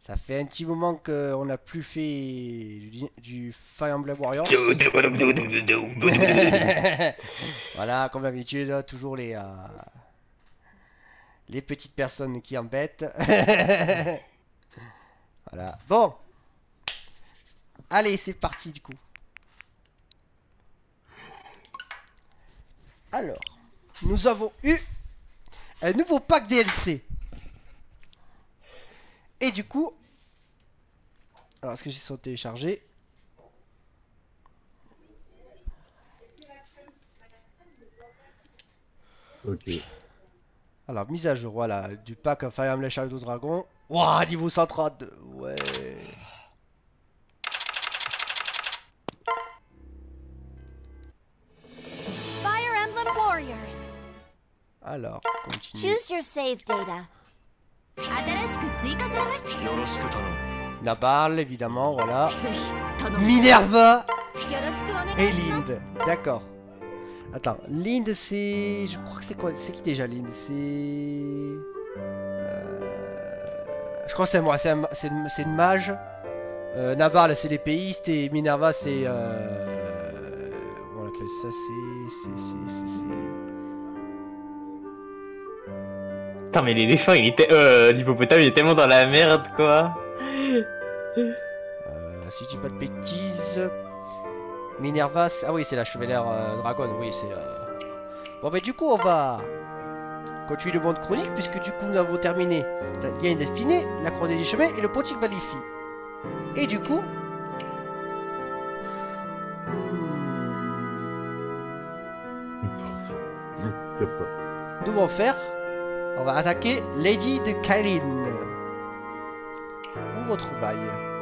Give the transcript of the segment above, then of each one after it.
Ça fait un petit moment qu'on n'a plus fait du Fire Emblem Warriors. Voilà, comme d'habitude, toujours les petites personnes qui embêtent. Voilà. Bon. Allez, c'est parti du coup. Alors, nous avons eu un nouveau pack DLC. Et du coup, alors est-ce que j'ai sont téléchargés? Ok. Alors, mise à jour, voilà, du pack Fire Emblem Shadow Dragon. Waouh, niveau 132, ouais. Fire Emblem Warriors. Alors, continue. Choose your save data. 新しく追加されました。 よろしく頼む。 Nabal, évidemment, voilà. ぜひ頼む。 Minerva よろしくお願 et いします。 Lind. D'accord. Attends, Lind c'est... Je crois que c'est quoi? C'est qui déjà Lind? C'est... Je crois que c'est moi, c'est une mage. Nabal c'est l'épéiste et Minerva c'est... On appelle ça, c'est... Putain, mais l'éléphant, il était. L'hippopotame, il est tellement dans la merde, quoi. Si je dis pas de bêtises... Minerva, ah oui, c'est la chevalière dragon, oui, c'est... Bon, mais du coup, on va continuer le monde chronique, puisque du coup, nous avons terminé Il y a une destinée, la croisée du chemin et le portique maléfique. Et du coup... Nous allons faire... On va attaquer Lady de Kaelin. Où retrouvailles?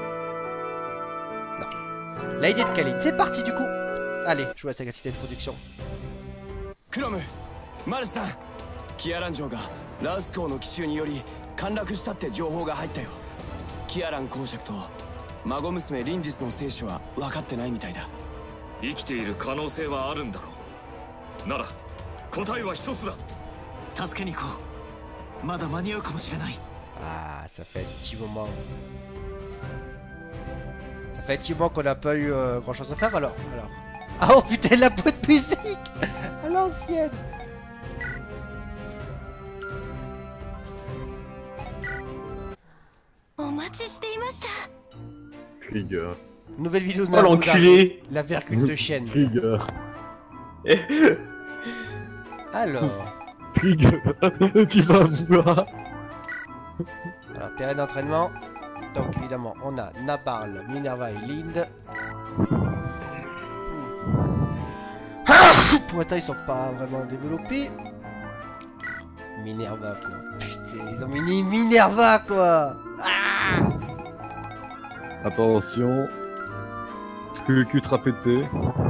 Non. Lady de Kaelin. C'est parti du coup. Allez, je vous laisse avec la petite introduction. クロム、マルさん、キアラン城がラウス港の奇襲により陥落したって情報が入ったよ。キアラン公爵と孫娘リンディスの生死は分かってないみたいだ。生きている可能性はあるんだろう。なら答えは一つだ。助けに行こう。まだ間に合うかもしれない。 Ah, ça fait un petit moment. Ça fait un petit moment qu'on n'a pas eu grand chose à faire alors. Ah oh putain, la boîte de musique à l'ancienne. Trigger. Nouvelle vidéo de Oh l'enculé. la vercule de chienne. Trigger. Alors, Trigger. Tu vas voir. alors terrain d'entraînement. Donc évidemment, on a Nabal, Minerva et Lind. Pour l'instant, ils sont pas vraiment développés. Minerva quoi. Putain, ils ont mis Minerva quoi. Ah, Attention. Truc ultra pété.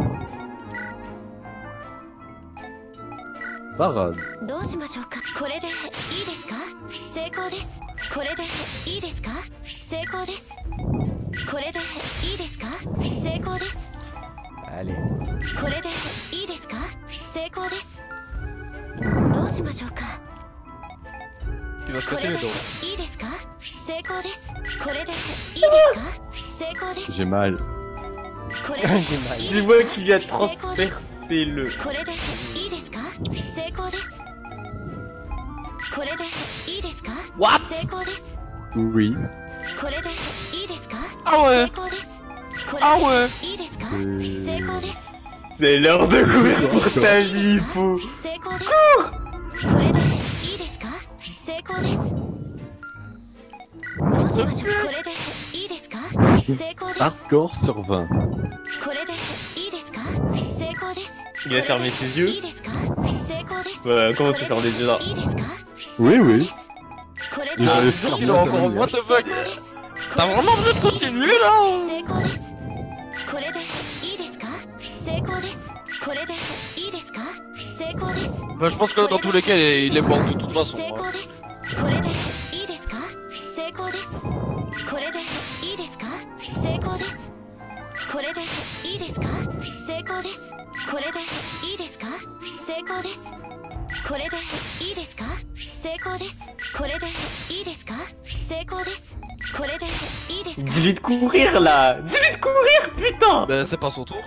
Parade. どうしましょうか。これでいいですか。成功です。これでいいですか。成功です。これでいいですか。成功です。 allez. これでいいですか。成功です。どうしましょうか。 Il va se こ casser れ les で dents. いいですか。成功です。これでいいですか。成功です。 J'ai mal. これで J'ai mal. いい Tu ですか。 vois qu'il lui a transpercé le. これでいいですか。成功です。これでいいですか。 What? 成功です。 Oui. これでいいですか。 Ah ouais. 成功です。こ Ah れ ouais. でいいですか。 C'est- 成功です。 C'est l'heure de courir pour ta vie, Hippo. 成功です。これでいいですか。成功です。どうしましょう。これでいいですか。成功です。 Hardcore sur 20. これでいいですか。成功です。 Il a fermé ses yeux. いいですか。成功です。 Ouais, comment tu fermes les yeux là? いいですか。 Oui, oui. これ Il で avait Il fermé est sa encore. manière. What the fuck? 成功です。 T'as vraiment besoin de continuer là? 成功です。これでいいですか。成功です。これでいいですか。成功です。 Bah, je pense que dans tous les cas, il est mort de toute façon. 成 hein. 功です。これでいいですか。成功です。これでいいですか。成功です。これでいいですか。成功です。これでいいですか。成功です。これでいいですか。成功です。これでいいですか。成功です。 これでいいですか？ Dis-lui de courir là. Dis-lui de courir, putain. Ben c'est pas son tour.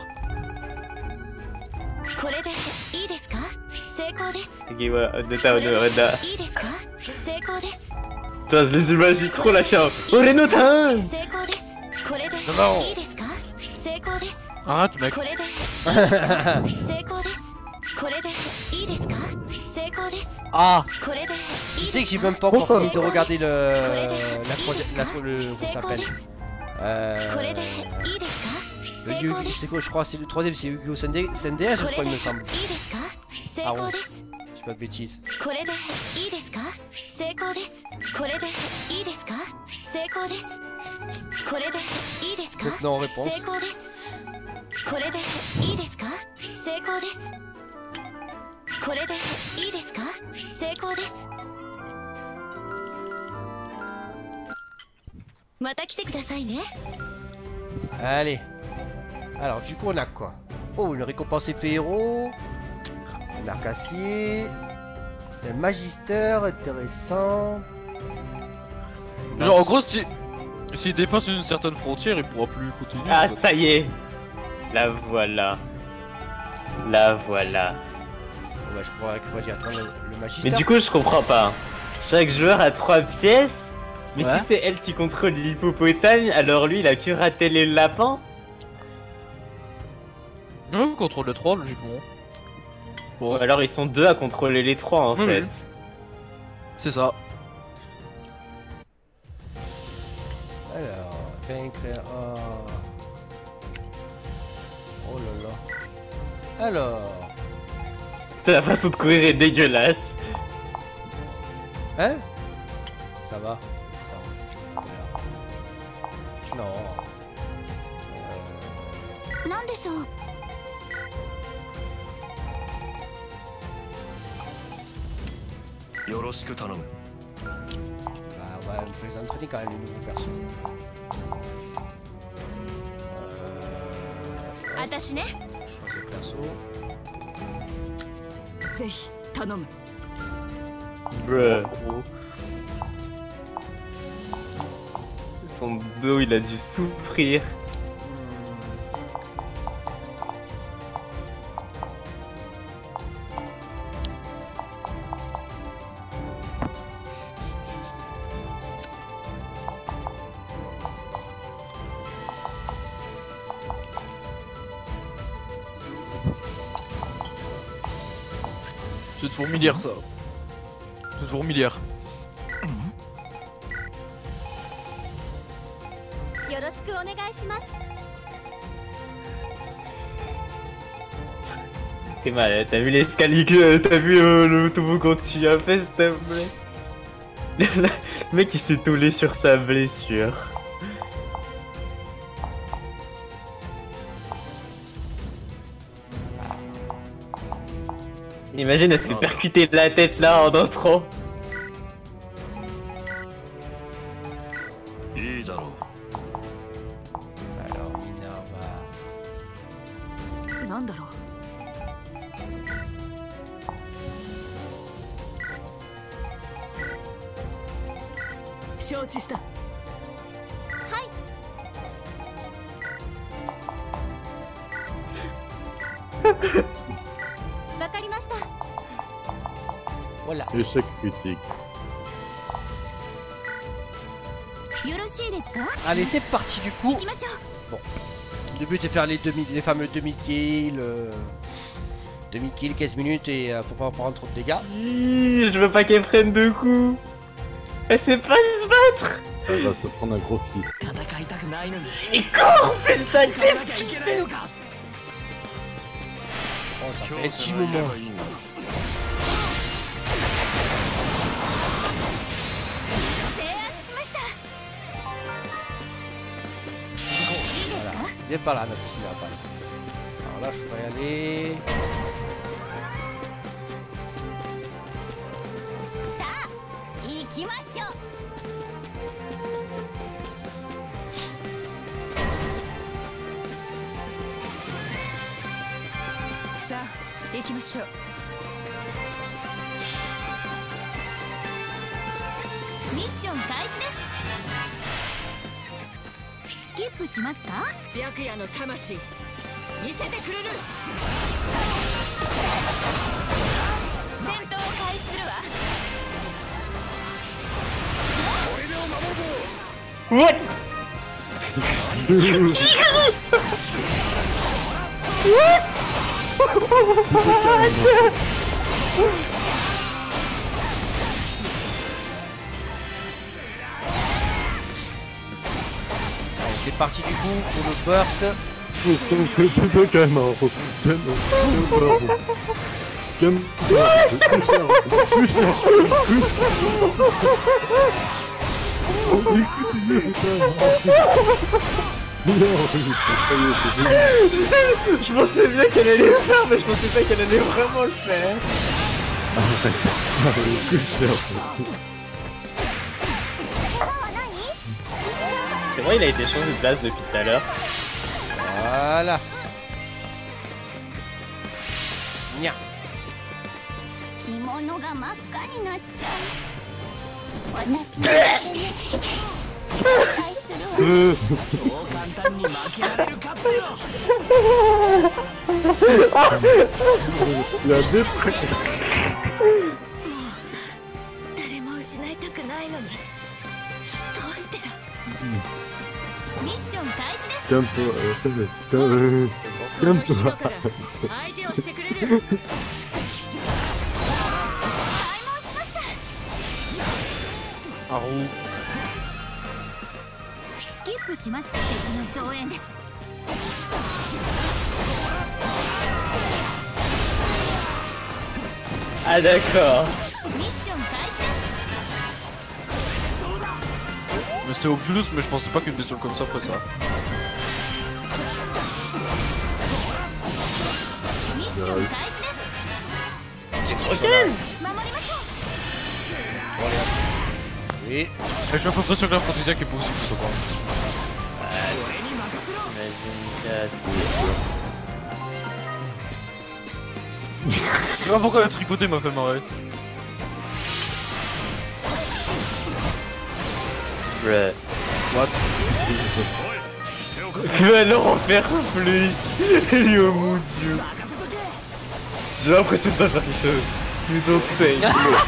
これでいいですか？成功です。 Ok, voilà, Honda, これで Honda. いいですか？成功です。 Putain, je les imagine trop la chien. Oh les notins. 成功です。これで Non. いいですか？成功です。 Arrête mec. これで成功です。これでいいですか？成功です。 Ah. これでいい Tu です sais que j'ai か？ même pas encore fini de 成功です。 regarder le. これで La troisième. いい La, ですか？ le. Comment ça 成功 s'appelle です。これでいいですか？ Le 成 Yu- 功です。 c'est quoi, je crois, c'est le troisième, c'est Yu-Gi-Oh! Sendeas, こ je れ crois, で il い me い semble. ですか？成 Ah 功 bon です Je dis pas de bêtises. これでいいですか？成功ですこれでいいですか？成功ですこれでいいですか？ Cette non-réponse. 成功ですこれでいいですか？成功ですこれでいいですか？成功ですまた来てくださいね Allez. Alors, du coup, on a quoi? Oh, une récompense épée héros. Un arc acier. Un magister intéressant. Genre en gros s'il dépasse une certaine frontière il pourra plus continuer. Ah, quoi. ça y est. La voilà. La voilà. Ouais, je crois qu'il va dire attends, le magister. Mais du coup, je comprends pas. Chaque joueur a 3 pièces. Mais Ouais. si c'est elle qui contrôle l'hippopotame, alors lui il a que raté les lapins. Ouais, contrôle les 3 logiquement. Bon, Ou alors ils sont 2 à contrôler les 3 en Oui, fait. oui. C'est ça. Alors, vaincre. Oh là là. Alors. La façon de courir est dégueulasse. Hein? Ça va. Ça va. Non. なんでしょうよろしく頼む Bah, on va les entraîner quand même, les nouveaux persos. 私ね Choisir le perso. ぜひ頼む Bruh. Son dos il a dû souffrir. C'est une fourmilière ça. C'est une fourmilière. よろしくお願いします T'es mal, t'as vu l'escalier que t'as vu le toboggan que tu as fait s'il te plaît. Le mec il s'est tollé sur sa blessure. Imagine elle se fait percuter de la tête là en entrant. いいだろ Alors, Minerva. なんだろう承知したはいわかりました Voilà. Échec critique. よろしいですか Allez, c'est parti du coup. 行きましょう Le but est de faire les fameux demi-kills. Demi-kill, 15 minutes et pour pas prendre trop de dégâts. Ih, je veux pas qu'elle prenne de coups. Elle sait pas se battre. Elle va se prendre un gros fils. 戦いたくないのに Et comment on fait ta 戦わな tête きゃいけないのか Oh, ça fait un petit moment. 制圧しました Voilà. Viens par là, notre petit Minerva. Alors là, je pourrais y aller. さあ行きましょう さあ行きましょうミッション開始ですスキップしますか？白夜の魂見せてくれる。戦闘を開始するわ。 What? Allez, c'est parti du coup pour le burst. Je pensais bien qu'elle allait le faire, mais je pensais pas qu'elle allait vraiment le faire. C'est vrai, il a été changé de place depuis tout à l'heure. Voilà. Nya. 着物が真っ赤になっちゃう。私の手に返するわ。 そう簡単に負けられるかってよ。誰も失いたくないのに。どうしてだ。 ミッション開始です。 ちゃんと、 この火の手が相手をしてくれる。開門しました。 Un roux. スキップしますか？敵の増援です。 Ah d'accord. ミッション開始です。 Mais c'était au plus, mais je pensais pas qu'une blessure comme ça ferait ça. ミッション開始です。 守りましょう。 Oui. Et je suis à peu près sûr que la Fantasia qui est possible, ce soir. Je sais pas pourquoi la tripotée m'a fait marrer. Bruh. What? Tu vas leur en faire plus. Lui, oh mon dieu. J'ai l'impression de pas faire quelque chose. You don't say.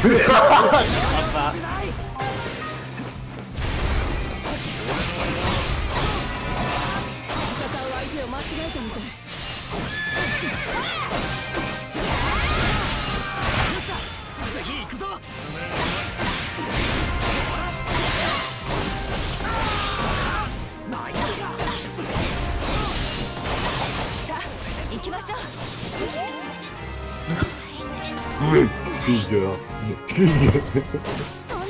行きましょう。 そんな。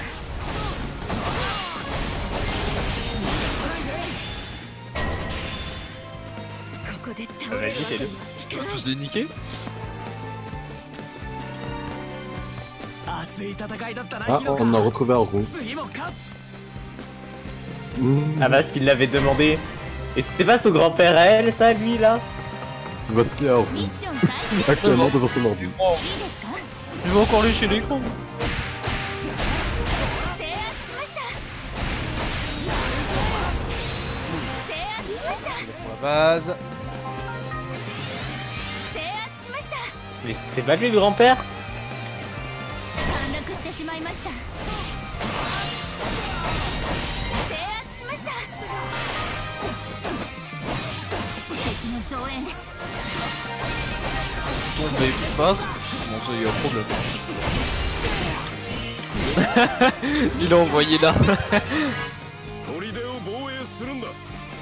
ここで倒れるわけにはいかない。 Tous les niquer? 熱い戦いだったな。 Ah, on a retrouvé un roux. 次も勝つ。 Ah parce qu'il l'avait demandé. Et c'était pas son grand-père à elle, ça, lui, là? Voici un roux. ミッション開始です。 Actuellement devant son ordi. いいですか？ Il va encore lécher l'écran. 制圧しました。制圧しました。 Pour la base. 制圧しました。 Mais c'est pas lui le grand-père? 陥落してしまいました。制圧しました。敵の増援です。 Tombe des phases. Bon, ça y a un problème. Il a envoyé là. 砦を防衛するんだ。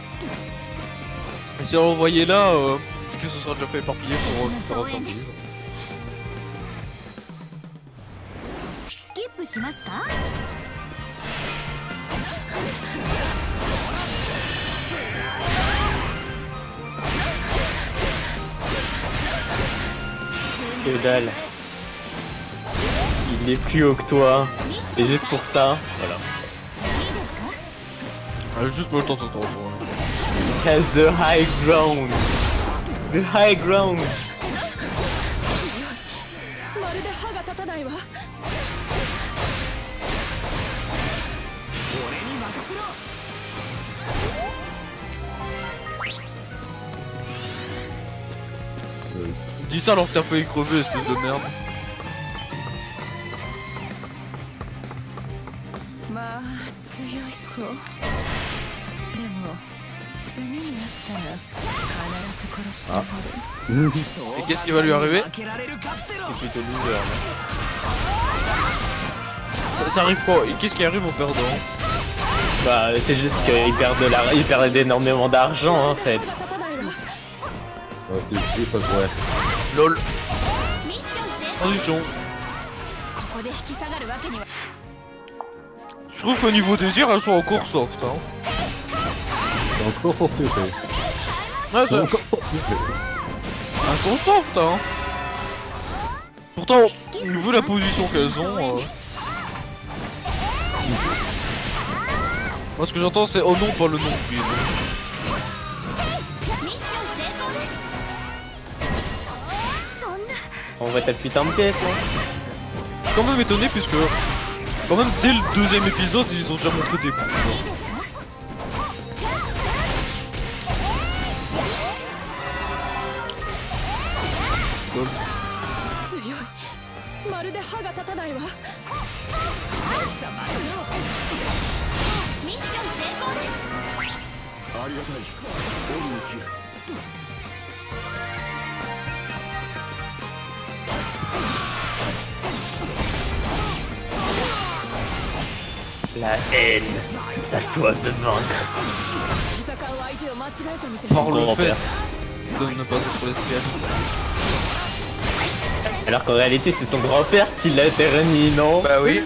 Si on l'a envoyé là, que ce sera déjà fait éparpiller pour faire éparpiller. スキップしますか？ Que dalle. Il est plus haut que toi. Et juste pour ça, voilà. いいですか？ Ah, juste pour le temps de se transformer. Has the high ground. The high ground. まるで歯が立たないわ。 俺に任せろ。 Dis ça alors que t'as failli crever, espèce de merde. まあ強い子でも次に会ったら必ず殺してあげる。 Et qu'est-ce qui va lui arriver? C'est plutôt loser. Ça arrive pas. Et qu'est-ce qui arrive au perdant? Bah, c'est juste qu'ils perdent énormément d'argent en fait. C'est pas vrai. LOL. ミッション成功。 Transition. ここで引き下がるわけには。 Je trouve qu'au niveau des tirs, elles sont encore soft. Hein. C'est encore censuré. Ouais, C'est c'est encore censuré. elles sont soft. Hein. Pourtant, vu la position qu'elles ont. Moi, ce que j'entends, c'est oh non, pas le nom. Puis, ミッション成功です。そんな。 On voit ta putain de pièce, là. je suis quand même étonné puisque, quand même, dès le deuxième épisode, ils ont déjà montré des coups. いいですか。 強い。まるで歯が立たないわ。ミッション成功です。 ありがたいオルニキル La haine, ta soif de vaincre. 戦う相手を間違えたみたい。 Par le Grand fait père. de ne pas être l'esclave. Alors qu'en réalité, c'est son grand-père qui l'a terni, non? Bah oui.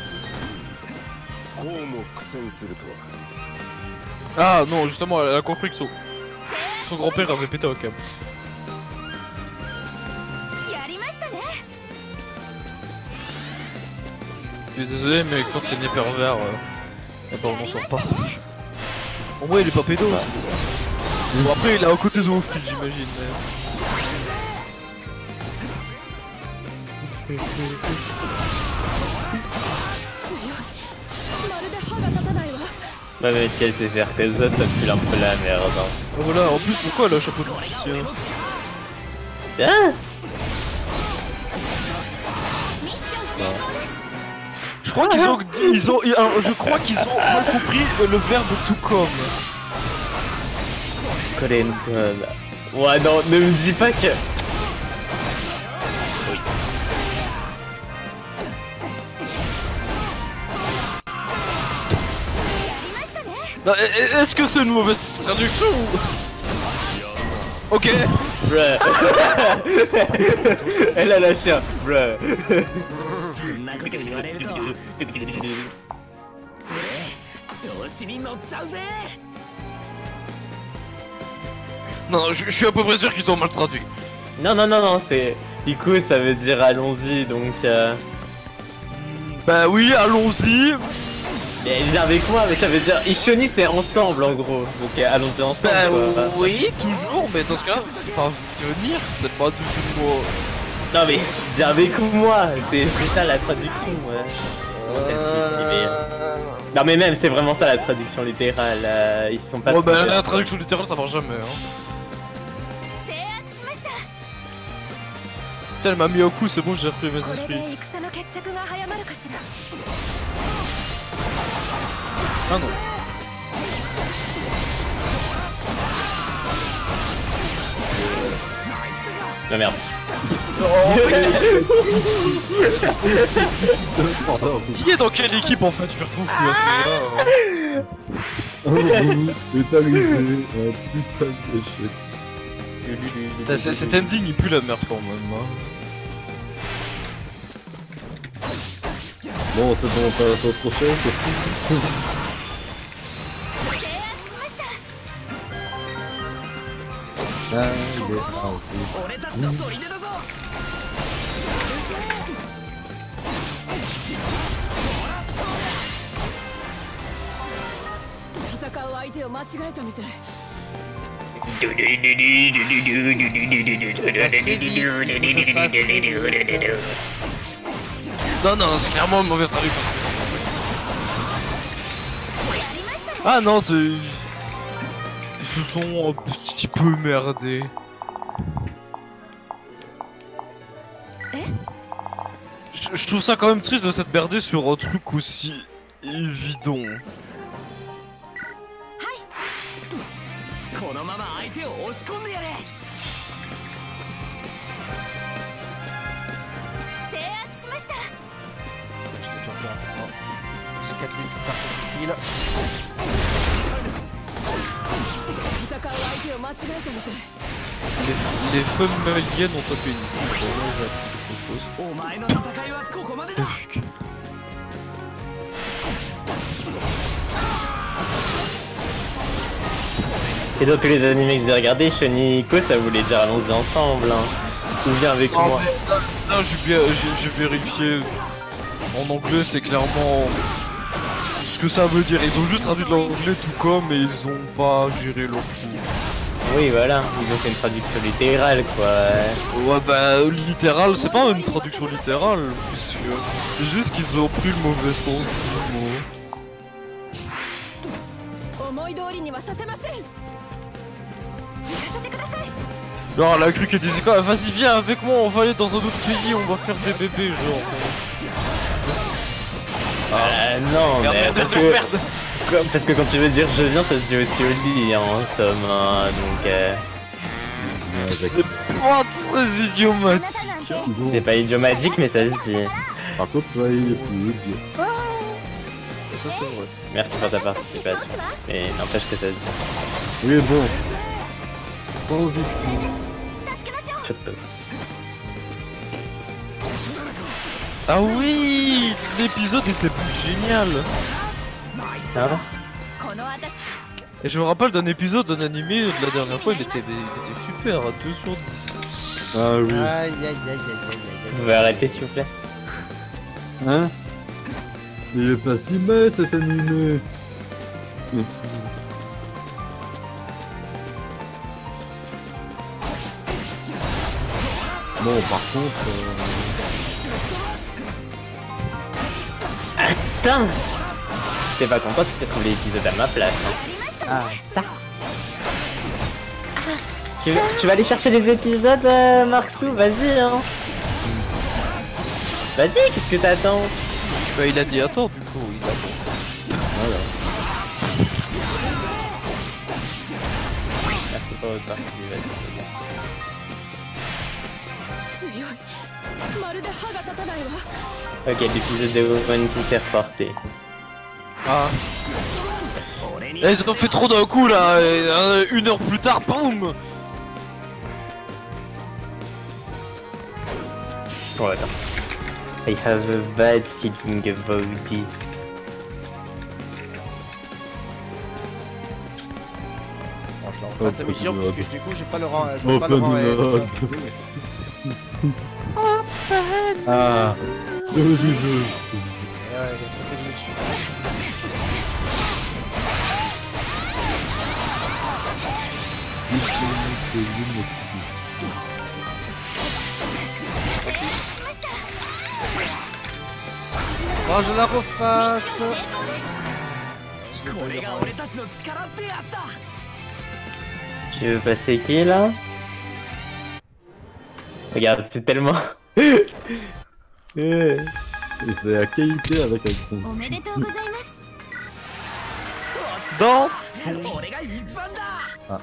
こうも苦戦するとは Ah non, justement, elle a compris que son grand-père avait pété un câble. やりましたね。 Je suis désolé, mais quand t'es né pervers, attends, on s'en sort pas. Au moins, il est pas pédo. Bon, après, il a un côté zoophile, j'imagine. Mais... まるで歯が立たないわ。 Bah, mais si elle sait faire que ça pue un peu la merde. Hein. Voilà, en plus, pourquoi elle a un chapeau de magicien? Hein? ミッション成功です。 Je crois qu'ils ont, je crois qu'ils ont mal compris le verbe tout comme. Corenton. Ouais, non, ne me dis pas que... Oui. Non, est-ce que c'est une mauvaise traduction ou... Ok. Bruh. Elle a lâché un... Bruh. Non, je suis à peu près sûr qu'ils ont mal traduit. Non, non, non, non, c'est... Du coup, ça veut dire allons-y, donc... Bah oui, allons-y. Mais viens avec moi, mais ça veut dire... Ishoni, c'est ensemble, en gros. Donc allons-y ensemble, Bah quoi. oui, toujours, mais dans ce cas, pas venir, c'est pas du tout moi. Non mais, viens avec moi, c'est ça la traduction, ouais. Non mais même, c'est vraiment ça la traduction littérale, ils sont pas... Oh bah la traduction littérale, ça marche jamais, hein. 制圧しました。 Putain, elle m'a mis au coup, c'est bon, j'ai repris mes これ esprits. で戦の決着が早まるかしら。 Ah non. La merde. Il est dans quelle équipe en fait? Je me retrouve plus à ce moment-là. C'est arrivé un putain de shit. Cet ending il pue la merde quand même. Hein. Bon, c'est bon, on passe au prochain, c'est fou. 制圧しました。 Ah, il est out. 俺たちの砦だぞ戦う相手を間違えたみたい。 Non, non, c'est clairement une mauvaise traduction. Ah non, c'est... Ils se sont un petit peu merdés. Je trouve ça quand même triste de s'être merdé sur un truc aussi évident. このまま相手を押し込んでやれ。 制圧しました。 Je t'ai déjà fait j'ai 4 minutes pour faire ton kill. 戦う相手を間違えたみたい。 Les femmes ont tapé une chose. お前の戦いはここまでだ。 Et dans tous les animés que j'ai regardés, Shuniko, ça voulait dire allons-y ensemble. Hein. Ou viens avec moi. Non, j'ai vérifié. En anglais, c'est clairement ce que ça veut dire. Ils ont juste traduit de l'anglais tout comme, mais ils ont pas géré leur coup. Oui, voilà, ils ont fait une traduction littérale, quoi. Ouais, bah, littéral, c'est pas une traduction littérale, puisque c'est juste qu'ils ont pris le mauvais sens du mot. 思い通りにはさせません。行かせてください。 Genre, elle a cru que Jessica, vas-y, viens avec moi, on va aller dans un autre pays, on va faire des bébés, genre. Non, mais Merde, parce merde, que... merde. Parce que quand tu veux dire je viens, ça se dit aussi au lit, hein, en somme, hein, donc... C'est pas très idiomatique. C'est pas idiomatique, mais ça se dit. Par contre, ouais, il est plus idiot. Ça, c'est vrai. Merci pour ta participation. Mais n'empêche que ça se dit. Oui, bon. Transition. Chotto. Ah oui, l'épisode était plus génial. Ça va? Et je me rappelle d'un épisode d'un animé de la dernière fois, il était super, à 2 sur 10. Ah oui. Aïe aïe aïe aïe aïe aïe. Vous pouvez arrêter s'il vous plaît? Hein? Il est pas si mal cet animé. Bon, par contre... Putain! Si t'es pas content, tu peux trouver l'épisode à ma place. Hein. Ah, ça. Tu vas aller chercher les épisodes, Marxou? Vas-y, hein. Vas-y, qu'est-ce que t'attends? Bah, il a dit attends, du coup, il attend. Voilà. Merci pour votre participation. 強い。まるで歯が立たないわ。 Ok, l'épisode de One qui s'est reporté. Ah. Là, ils ont fait trop d'un coup là, et, 1 heure plus tard, boum. Voilà. I have a bad feeling about this. Bon, je leur refasse la mission parce que du coup j'ai pas le rang, je Open pas le rang S. mode. Ah. Le jeu. Ouais, il a trompé de dessus. Bon, je la refasse. Tu veux passer qui là? Regarde, c'est tellement... Et c'est la qualité avec un con. おめでとうございます。 Dans. 俺が一番だ。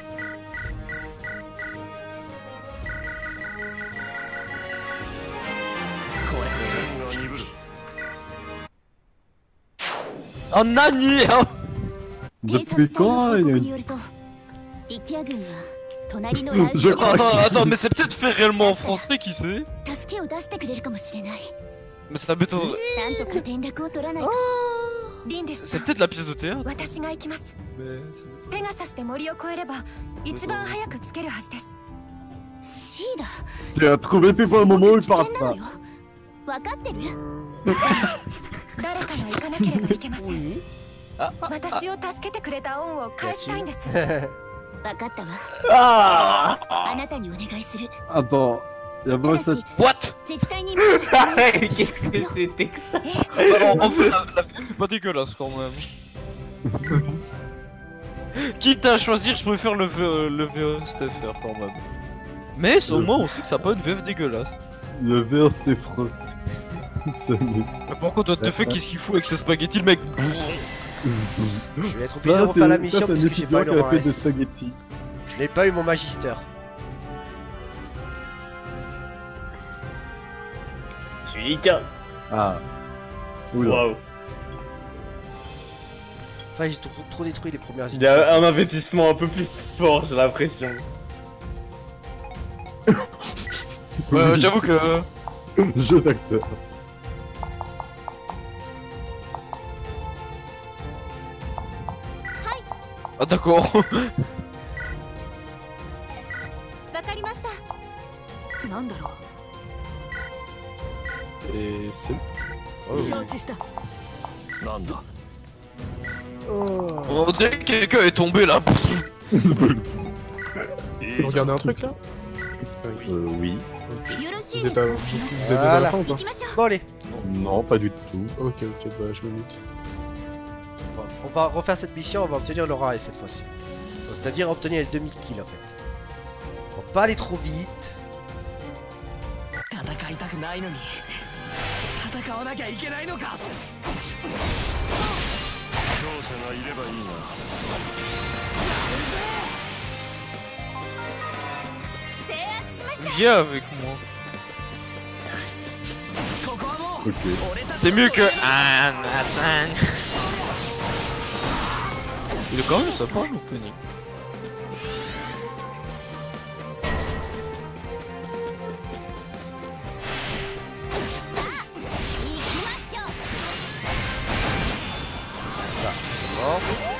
Oh Nani, hein. 警 Depuis 察隊の quand 報 il y a 告 une... によると、リキア軍は隣のラウ Je ジ crois- Attends, mais c'est peut-être fait réellement en français, qui sait? 助けを出してくれるかもしれない。 Mais ça m'étonnerait. なんとか転落を取らないと。リンデス C'est peut-être la pièce de théâtre, 私が行きます。 mais... ペガサスで森を越えれば一番早くつけるはずです。シーダ。 Tu as trouvé puis pour le moment où il parle 危険な pas. のよ。分かってる？誰かが行かなければいけません。 Oui. 私を助けてくれた恩を返したいんです。分かったわ。 Ah あなたにお願いする。 Attends. Il y a た pas だ cette... し What? 絶対に見逃さない。 Qu'est-ce que c'était que ça? En fait, la vidéo est pas dégueulasse quand même. Quitte à choisir, je préfère le VSTFR quand même. Mais au moins on sait que ça n'a pas une VF dégueulasse. Le verre c'était froid. Sonic. Mais pourquoi toi te fais qu'est-ce qu'il fout avec ses spaghettis le mec? Je vais être obligé de refaire la mission parce que j'ai pas eu le qui a rang fait des S. spaghettis. Je n'ai pas eu mon magister. Suika. Ah. Oula. Waouh. Enfin, j'ai trop détruit les premières Il y a un investissement un peu plus fort, j'ai l'impression. Ouais, j'avoue que... Jeu d'acteur. Ah d'accord. わかりました。なんだろ c'est... う。承知した。 なんだ On dirait que quelqu'un est tombé là. Vous regardez un truc là? Oui. よろしい Vous で êtes, す à... か。 vous êtes à la fin ou 行 pas? きましょう。 Bon allez, Non, pas du tout. Ok, ok, bah je me mute. on va refaire cette mission, on va obtenir le rang S cette fois-ci. C'est-à-dire obtenir les 2000 kills en fait. On va pas aller trop vite. 戦いたくないのに戦わなきゃいけないのか勝者がいればいいな制圧しました。 Viens avec moi. ここはもう Ok. 俺たち C'est mieux que... Il est quand même sympa l'opening. 行きましょう。 Bon.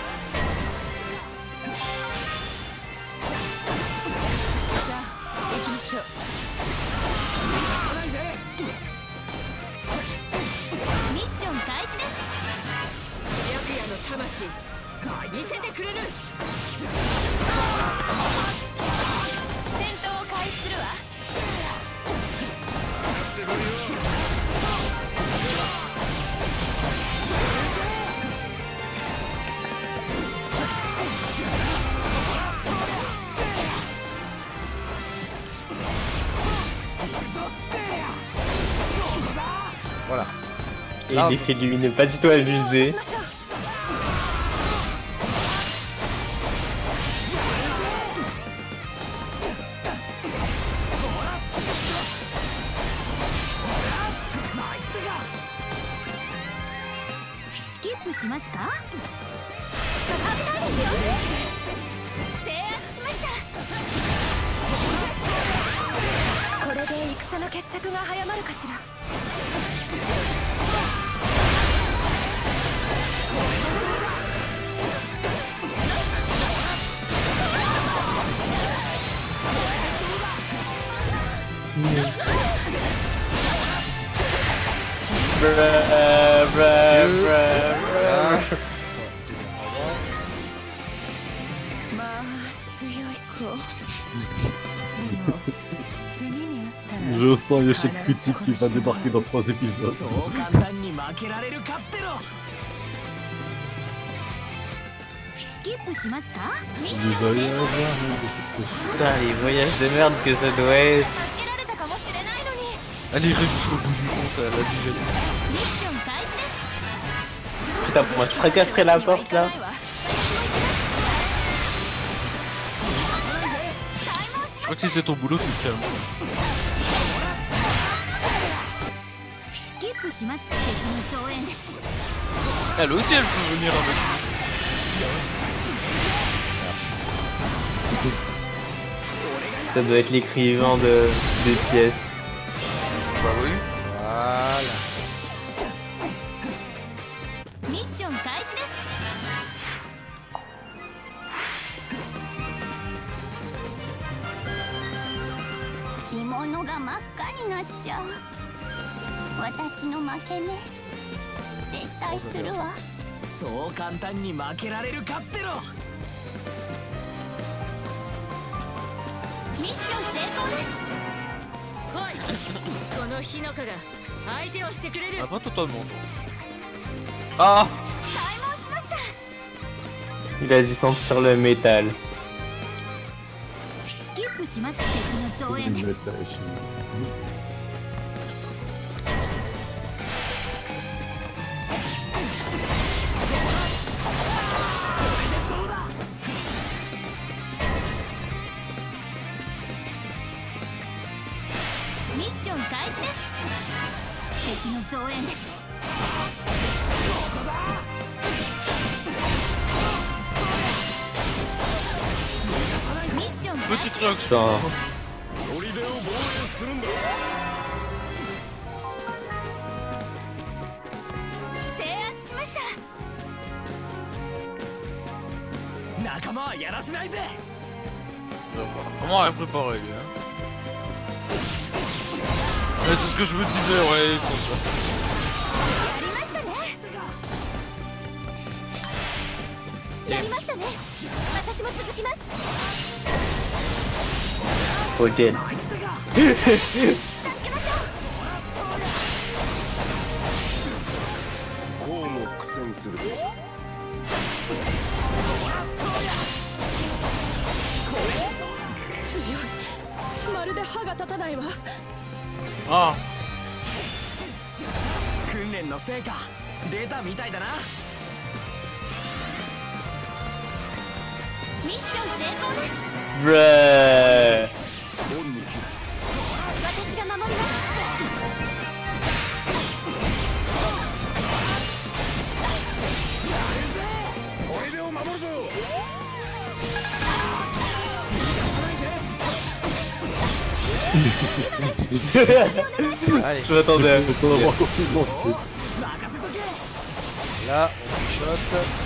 さあ行きましょう。ミッション開始です。白夜の魂見せてくれる。戦闘を開始するわ。 Voilà. Et Là, l'effet lumineux, pas du tout abusé. スキップしますか？危ないですよ。制圧しました。これで戦の決着が早まるかしら。 まあ強い子。でも次に会ったら Je sens l'échec critique qui va débarquer dans 3 épisodes. そう簡単に負けられるかってのスキップしますか？ミッシ Du ョン成 voyage, 功です。 Putain, les voyages de merde que ça doit être. 助けられたかもしれないのに。 Elle irait jusqu'au bout du compte, elle a déjà dit. ミッション開始です。 Putain, moi je fracasserais la porte là. Je crois que si c'est ton boulot, tu te calmes. スキップします。敵の増援です。 Elle aussi, elle peut venir avec nous. Ça doit être l'écrivain des pièces. Bah oui. Voilà. ミッション開始です。着物が真っ赤になっちゃう。私の負けね。撤退するわ。 そう簡単に負けられるかってのミッション成功です。来い。このヒノカが相手をしてくれる。 Ah, pas totalement. Ah! 開門しました。 Il a dû sentir le métal. スキップします。敵の増援 Une です。 métage. 開始です。敵の増援です。ミッション開始です。 Putain. 砦を防衛するんだ。 制圧しました。 仲間はやらせないぜ。 Comment elle est préparée lui hein. Ouais, c'est ce que je me disais, ouais, ils sont sûrs. やりましたね。やりましたね。私も続きます。 Ok. 助けましょう。 こうも苦戦する。 まるで歯が立たないわ。 Ah. 訓練の成果出たみたいだな。 ミッション成功です。 Bruh. 恩に切る。 私が守ります。 砦を守るぞ。 Allez, Je m'attendais. là, on shot.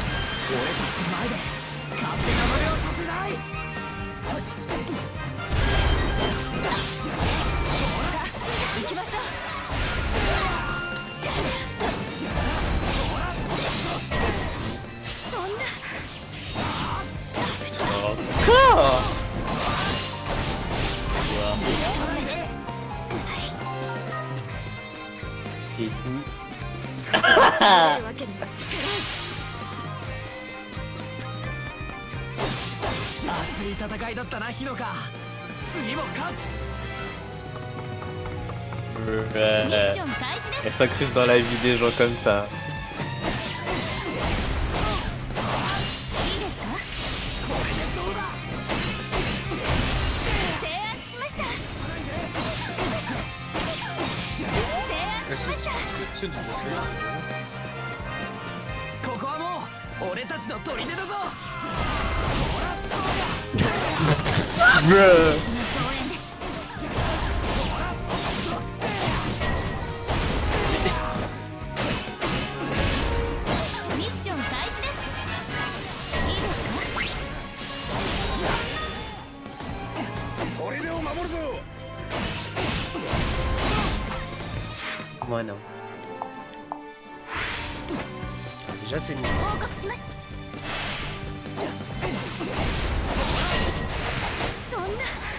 行きましょう。そんな。 Ah. Et tout. あるわけにはいかない。 熱い戦いだったなヒノカ。次も勝つ。 ミッ Bruh. ション開始です。 Elle sacrifie dans la vie des gens comme ça. いいですか。制圧しました。制圧しました。 ここはもう俺たちの砦だぞ。 Bruh. 敵の増援です。ミッション開始です。いいですか。 砦を守るぞ。 Moi non. Déjà, c'est mieux. 報告します。そんな。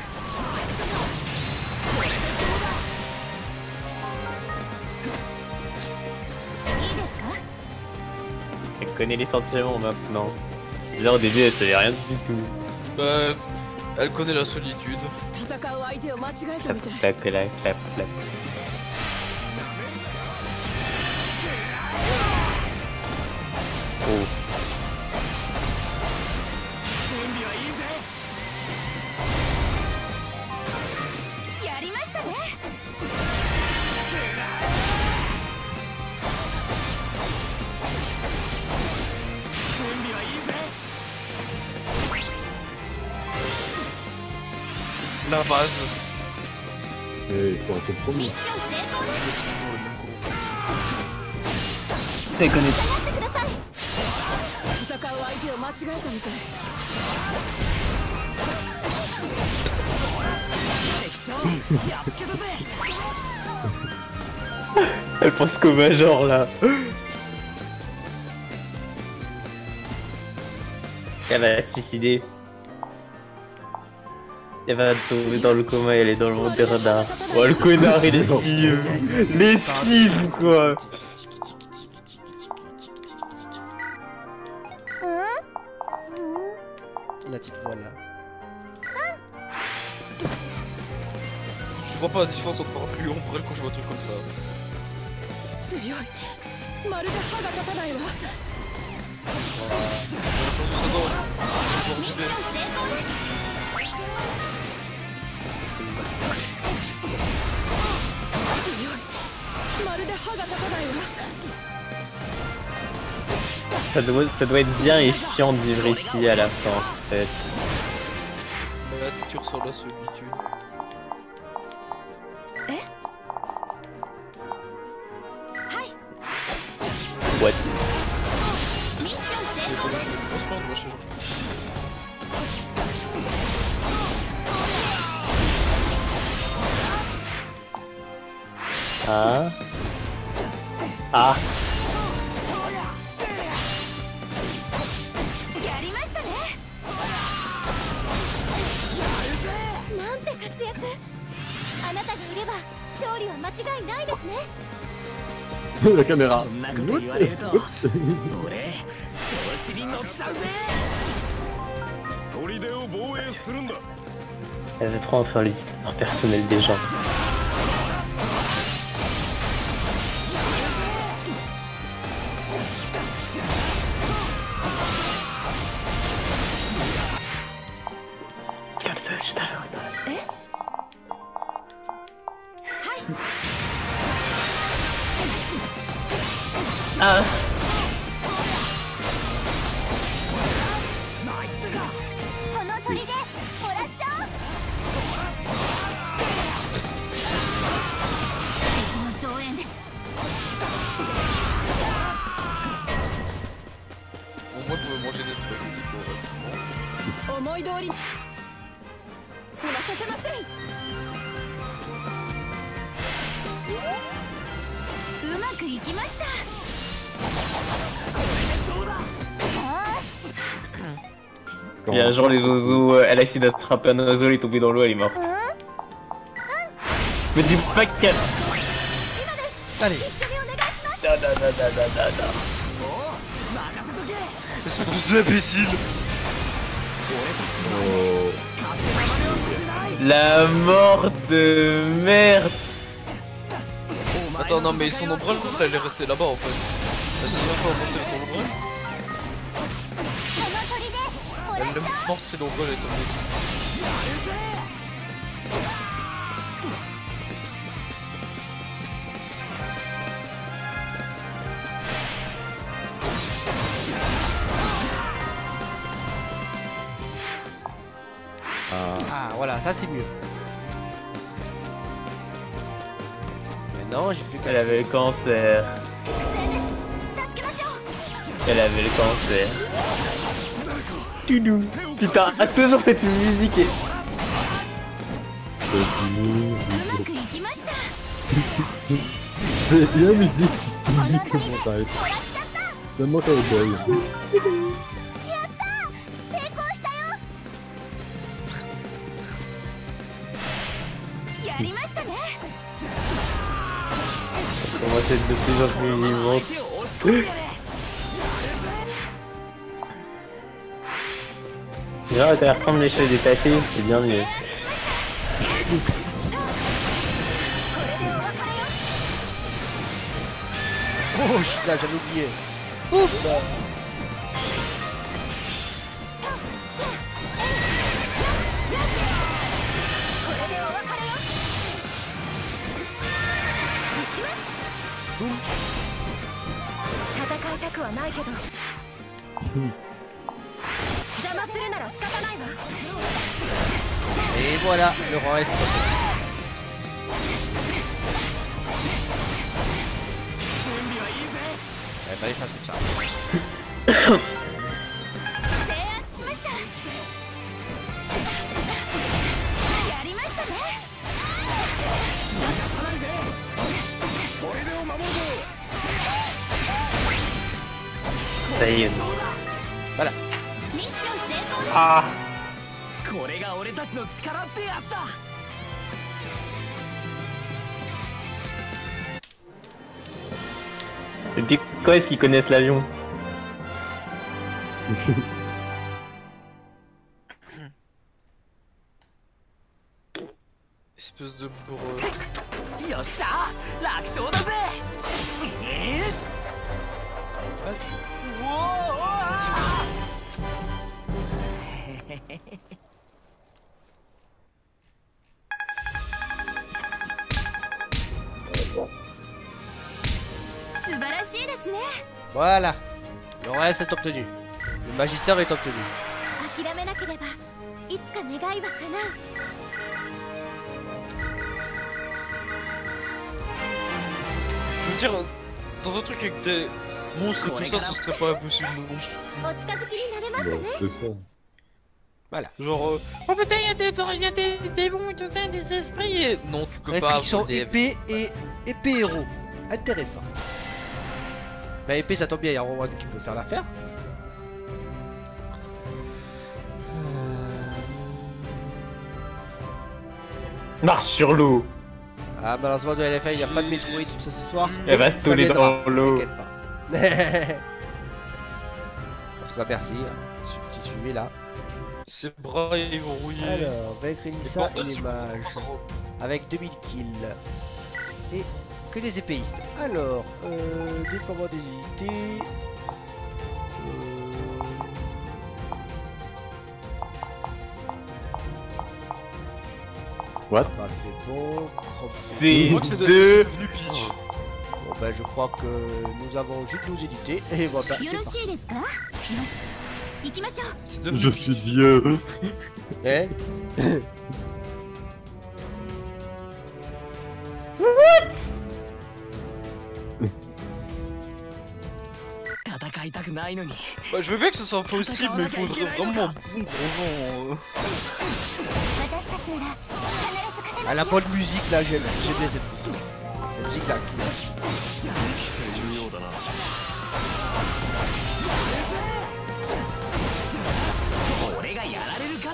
いいですか。 Elle connaît les sentiments maintenant. Là au début elle savait rien du tout. Bah, elle connaît la solitude. 戦う相手を間違えた Clap みたい。 clap clap clap clap. Oh. 準備はいいぜ。 やりましたね。 準備はいいぜ。 La base. Et il faut un ミッ compromis. ション成功です。 Elle connaît. 下がってください。 戦う相手を間違えたみたい。 敵将やっつけたぜ。 Elle pense qu'au major là. Elle va se suicider. Elle va tomber dans le coma et elle est dans le monde des radars. Oh le connard il esquive. L'esquive quoi. La petite voix là. Je vois pas la différence entre parapluie et ombrelle quand je vois un truc comme ça. 強い。まるで歯が立たないわ。 ミッション成功です。 Ça doit être bien et chiant de vivre ici à l'instant en fait. La nature sur la solitude. What? ミッション成功です Franchement, moi je sais Ah. Ah. やりましたねなんて活躍あなたがいれば勝利は間違いないですね La caméra. そんなこと言われると俺調子に乗っちゃうぜ砦を防衛するんだ Elle veut trop en faire l'histoire personnelle des gens. Ah. この砦もらっちゃおう敵の増援です Bon, moi je peux manger des spaghettis pour 思い通りにはさせませんうまくいきました Il y a genre les oiseaux, elle a essayé d'attraper un oiseau, elle est tombée dans l'eau, elle est morte. Me dis pas qu'elle... Allez. Non, non, non, non, non, non, non. Espèce d'imbécile. La mort de merde. Attends, non mais son ombrelle, elle est restée là-bas en fait. Elle s'est pas remontée son ombrelle. Elle est morte si l'ombrelle est tombée. Ah voilà, ça c'est mieux. Maintenant j'ai plus qu'à... Elle avait le cancer. Elle avait le cancer. Toudou. Putain, toujours cette musique est... C'est bien musique. Comment t'arrêtes? Tellement qu'elle est belle. On va être de plus en plus vivante. Genre, t'as l'air semble les cheveux détachés, c'est bien mieux. Oh, je suis là, j'avais oublié. Oups là. Et voilà, le reste. Pas les choses comme ça. Ça y est. Voilà. Ah. これが俺たちの力ってやつだ Depuis quand est-ce qu'ils connaissent l'avion? Espèce de breu. よっしゃ楽勝だぜおお成 Voilà. Le reste est obtenu. Le magister est obtenu. 諦めなければいつか願いは叶う。 Je veux dire, dans un truc avec des monstres et tout ça, ce serait pas impossible non plus. お近づきになれましたね。 C'est ça. Genre, oh putain, il y a des démons et tout ça, des esprits et... Non, tu peux pas... Restriction voler. épée et épée héros. Intéressant. Bah épée ça tombe bien, il y a Rowan qui peut faire l'affaire. Marche sur l'eau. Ah malheureusement de LFA il n'y a pas de Metroid ce soir. Elle va mais se ça tourner viendra, dans l'eau. T'inquiète pas. En tout cas merci, petit suivi là. Ses bras ils vont rouiller. Alors, vaincre Nissa et bordels les sur- mages. Avec 2000 kills. Et que des épéistes. Alors, déploiement des unités. What? Bah, c'est bon. Crop, c'est C'est Je crois que c'est deux. devenu Peach. bon. Ben, je crois que nous avons juste nos unités. Et voilà, よ c'est ろしい parti. ですか？よし、行きましょう。 C'est devenu Je Peach. suis Dieu. Eh Bah, je veux bien que ce soit possible, mais il faudrait vraiment un bon gros vent. 私たちなら必ず勝て Ah, ます la bonne musique là, j'aime bien cette musique. Cette musique là qui... 俺がやられるかって。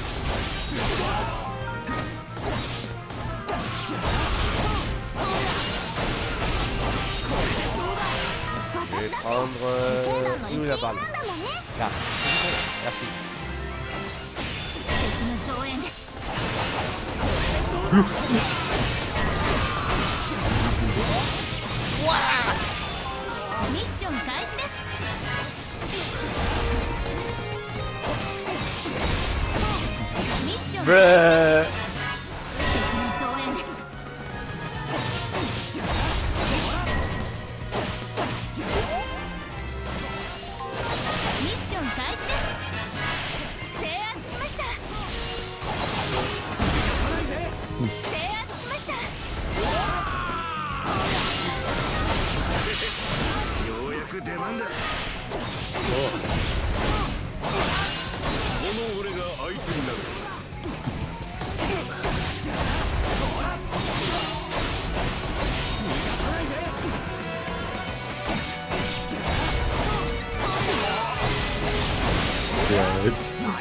Je vais prendre où la balle. Là. Merci. 敵の増援です。ミッション開始です。ミッション開始です。 Bruh. 敵の増援です。ミッション開始です。制圧しました。制圧しました。 ようやく出番だ。この俺が相手になる。 Arrête.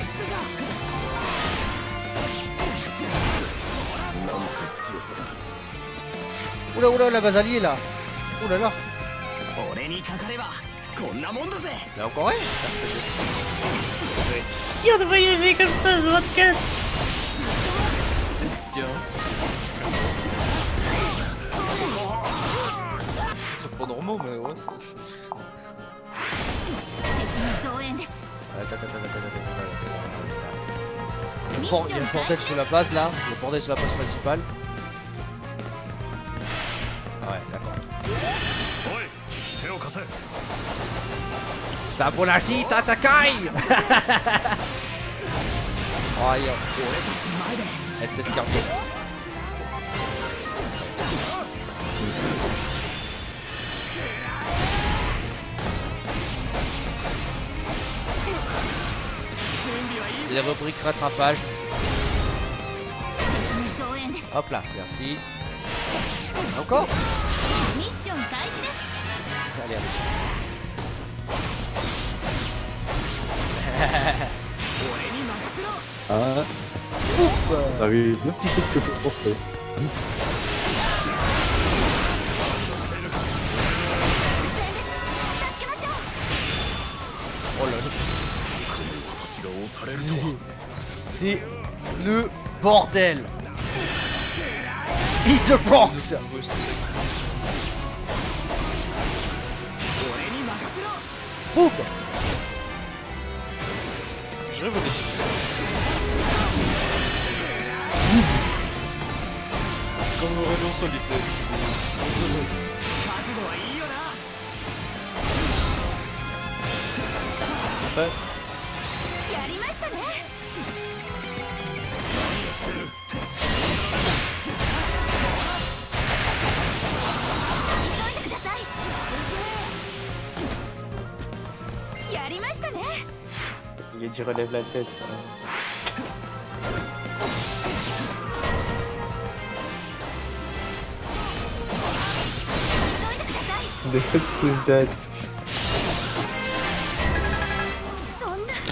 Oula oula la Vasalie là. Oula là. 俺にかかればこんなもんだぜ。 Là encore un. Chiant de voyager comme ça, je vois de casse. Bien. C'est pas normal, mais ouais, c'est... 敵の増援です。 Attends, attends, attends, attends, attends, attends. Il y a Mission le bordel sur la base là. Le bordel sur la base principale. Ah ouais, d'accord. おい、手を貸せ。 Sabonashi Tatakai. Oh, yo. Elle s'est écartée. C'est les rubriques rattrapage. 敵の増援です。 Hop là, merci. Encore. ミッション開始です。 Allez, allez. Ah, Ouf. t'arrives bien plus vite que je pensais. 戦です。助けましょう。 Oh là là. 私が押されるとは。 C'est le bordel. Eat the Bronx. Boum. Je rêve de... Comme Aurélien solitaire. fait. やりましたね。急いでください。やりましたね。 Il est dit relève la tête. De cette pousse date. そんな。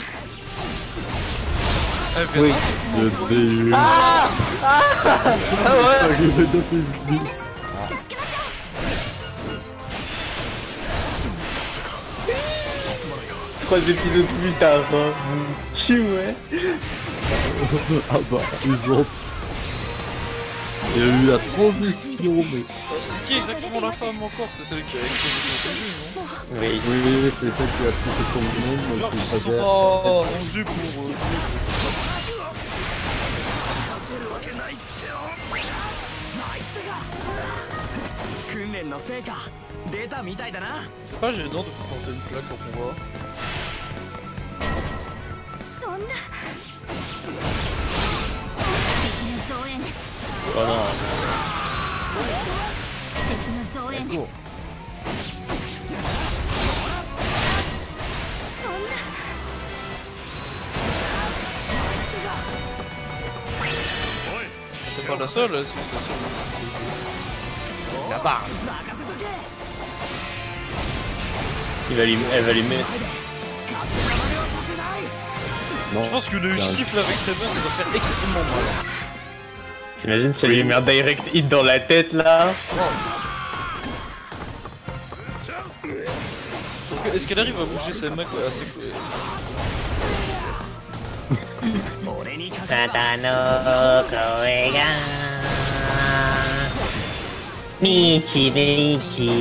Oui. Le BU. Ah ouais. 戦です。助けましょう。 3 épisodes plus tard. Hein. Ouais. Ah bah, ils ont... Il y a eu la transition, mais... C'était qui exactement la femme encore? C'est celle qui a explosé non? Oui. Oui, c'est celle qui a poussé son nom, Alors qui qu'ils se sont savait... pas arrangés pour... 訓練の成果出たみたいだな。 C'est pas gênant de planter une plaque en combat. そんな。敵の増援です。 Oh non. 敵の増援 Let's です go. そんな。 C'est pas la seule, c'est la seule. La barre. Elle va lui mettre. Non, Je pense que le gifle avec ses mains, ça doit faire extrêmement mal. T'imagines si elle lui met un direct hit dans la tête là? Est-ce qu'elle arrive à bouger ses mains assez... Tatano koega Michi Michi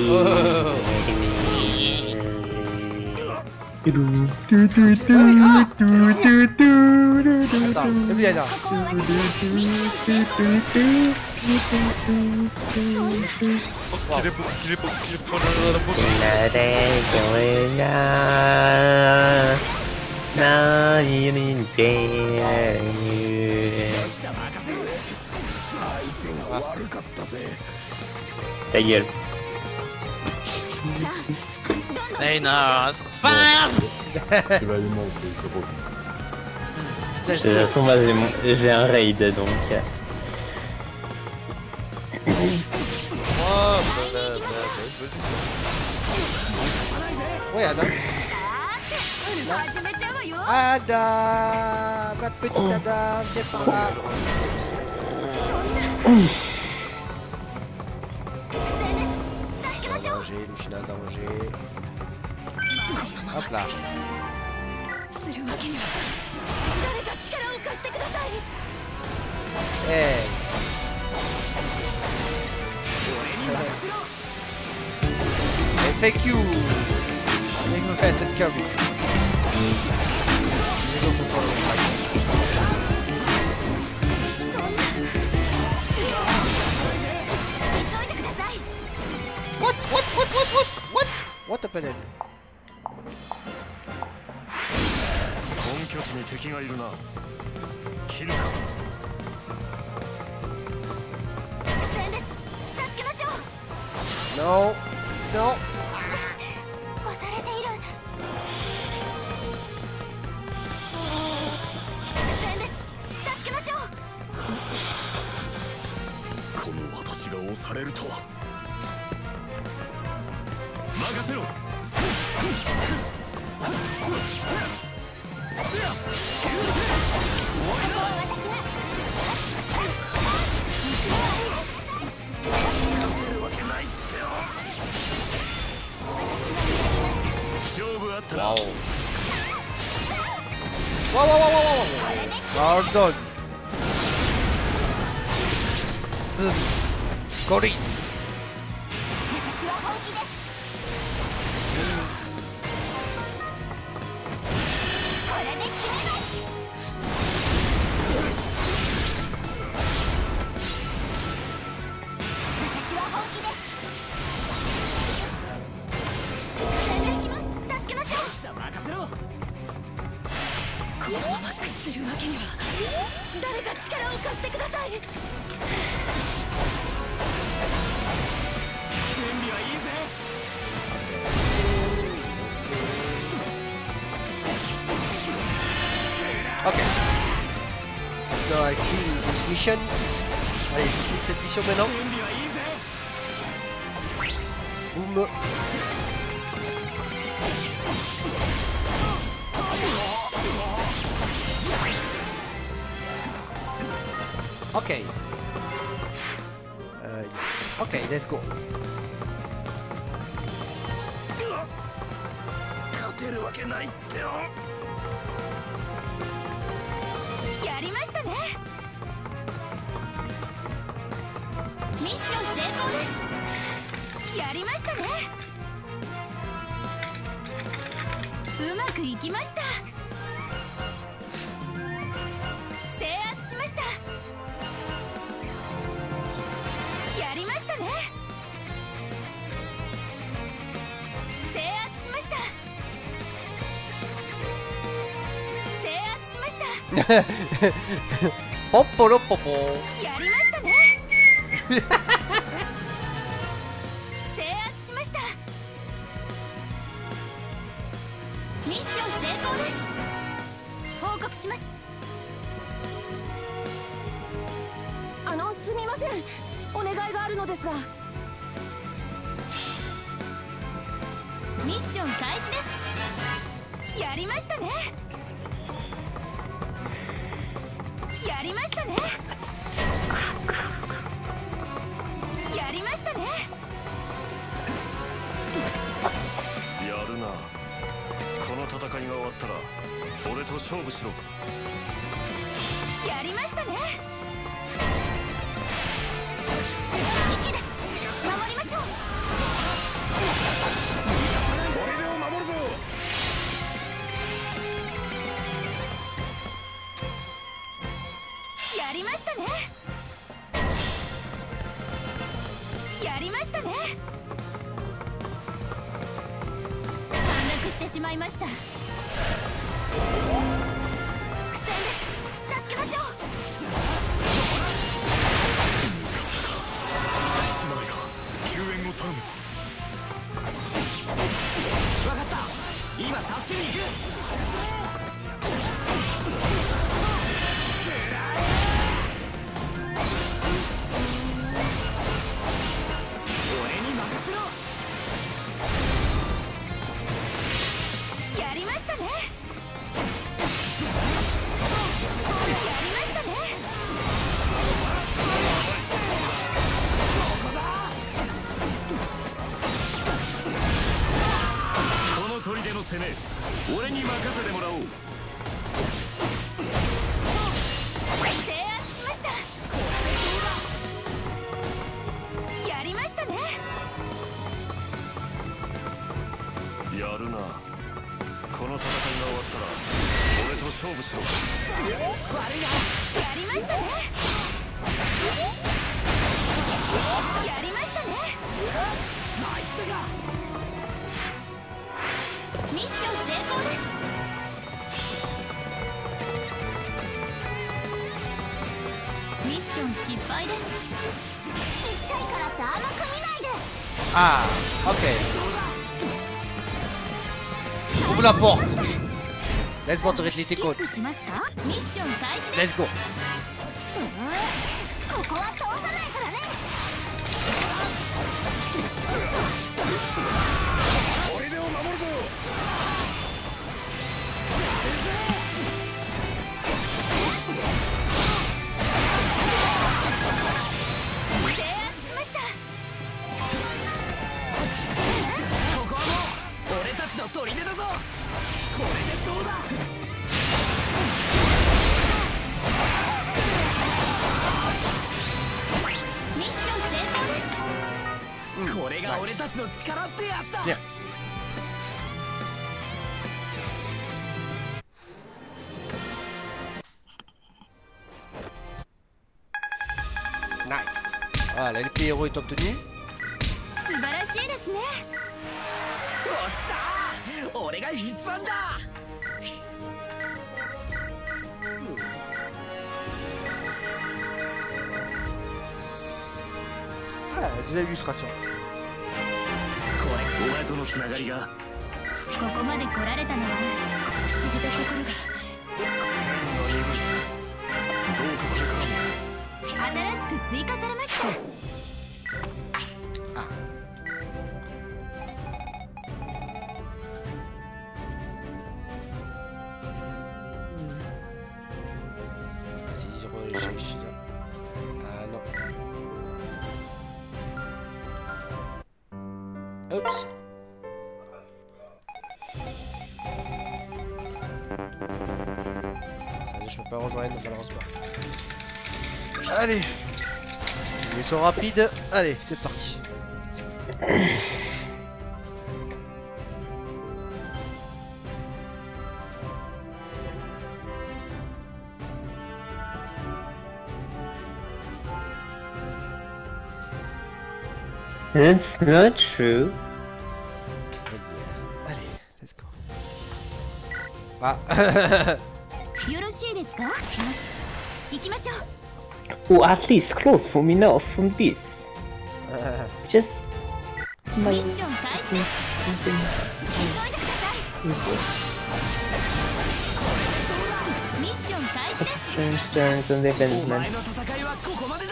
Attends, oublie là. ここはミッション成功です。 Qu'il est pas la bouche. Nare koega Nani ninte Ta gueule. Hey non, tu vas aller monter, c'est bon. De toute façon, moi j'ai un raid donc. Oui, Ada. 始めちゃうわよ。 Ada, ma petite Ada, viens par là. 苦戦です。助けましょう。 Danger, Lucina, danger. Hop là. するわけには。誰か力を貸してください。 Hey. FAQ. Niech mu kasetkowi. Niego pokoju. 急いでください。 What happened? 本拠地に敵がいるな。切るか。 苦戦です。助けましょう。 No. No. 押されている。苦戦です。助けましょう。 この私が押されるとは。任せろ。 Wow. Wow. Well done. Cory. 私は本気です。これで決めない。私は本気です。苦戦です。助けましょう。任せろ。 のまま屈するわけには。誰か力を貸してください。準備はいいぜ。 Ok. Maintenant, I kill this mission. Allez, je quitte cette mission maintenant. Boum. Ok. Yes. Ok, let's go. 勝てるわけないってよ。 やりましたね。ミッション成功です。やりましたね。うまくいきました。制圧しました。やりましたね。制圧しました。制圧しました。 ポッポロポポ。 やりましたね。制圧しました。ミッション成功です。報告します。 すみません。お願いがあるのですが。 ミッション開始です。やりましたね。やりましたね。やりましたね。 やるな。この戦いが終わったら俺と勝負しろ。 やりましたね。危機です。守りましょう。 砦を守るぞ。 やりましたね。やりましたね。陥落してしまいました。苦戦です。助けましょう。 すまないか。救援を頼む。分かった。今助けに行く。 やりましたね。やりましたね。 この砦の攻め、俺に任せてもらおう。 制圧しました。やりましたね。 やるな。この戦いが終わったら俺と勝負しろ。 やりましたね。やりましたね。 参ったか。 ミッション成功です。ミッション失敗です。ちっちゃいからって甘く見ないで。 Ah, ok. Ouvre la porte. Laisse montrer les スキッ côtes. プしますか。ミッション開始です。 Let's go. ここは通さないからね。 砦を守るぞ。 制圧しました。 ここはもう俺たちの砦だぞ。これでどうだ。 ミッション成功です。 これが俺たちの力ってやつだ。 Bien. Nice. Voilà, l'épée héros est obtenue. 素晴らしいですね。 よっしゃー。俺が一番だ。 Ah, des illustrations. お前とのつながりがここまで来られたのは不思議と心が新しく追加されました。 Si je recherche là. Ah non. Oups. Ça, je peux pas rejoindre malheureusement. Allez. Ils sont rapides. Allez, c'est parti. It's not true. Allez, let's go. Ah. よろしいですか？よし、行きましょう。 Or at least close for me now from this. Just ミッション開始です。急いでください。ミッション開始です。 turns and defense お前の戦いはここまでだ。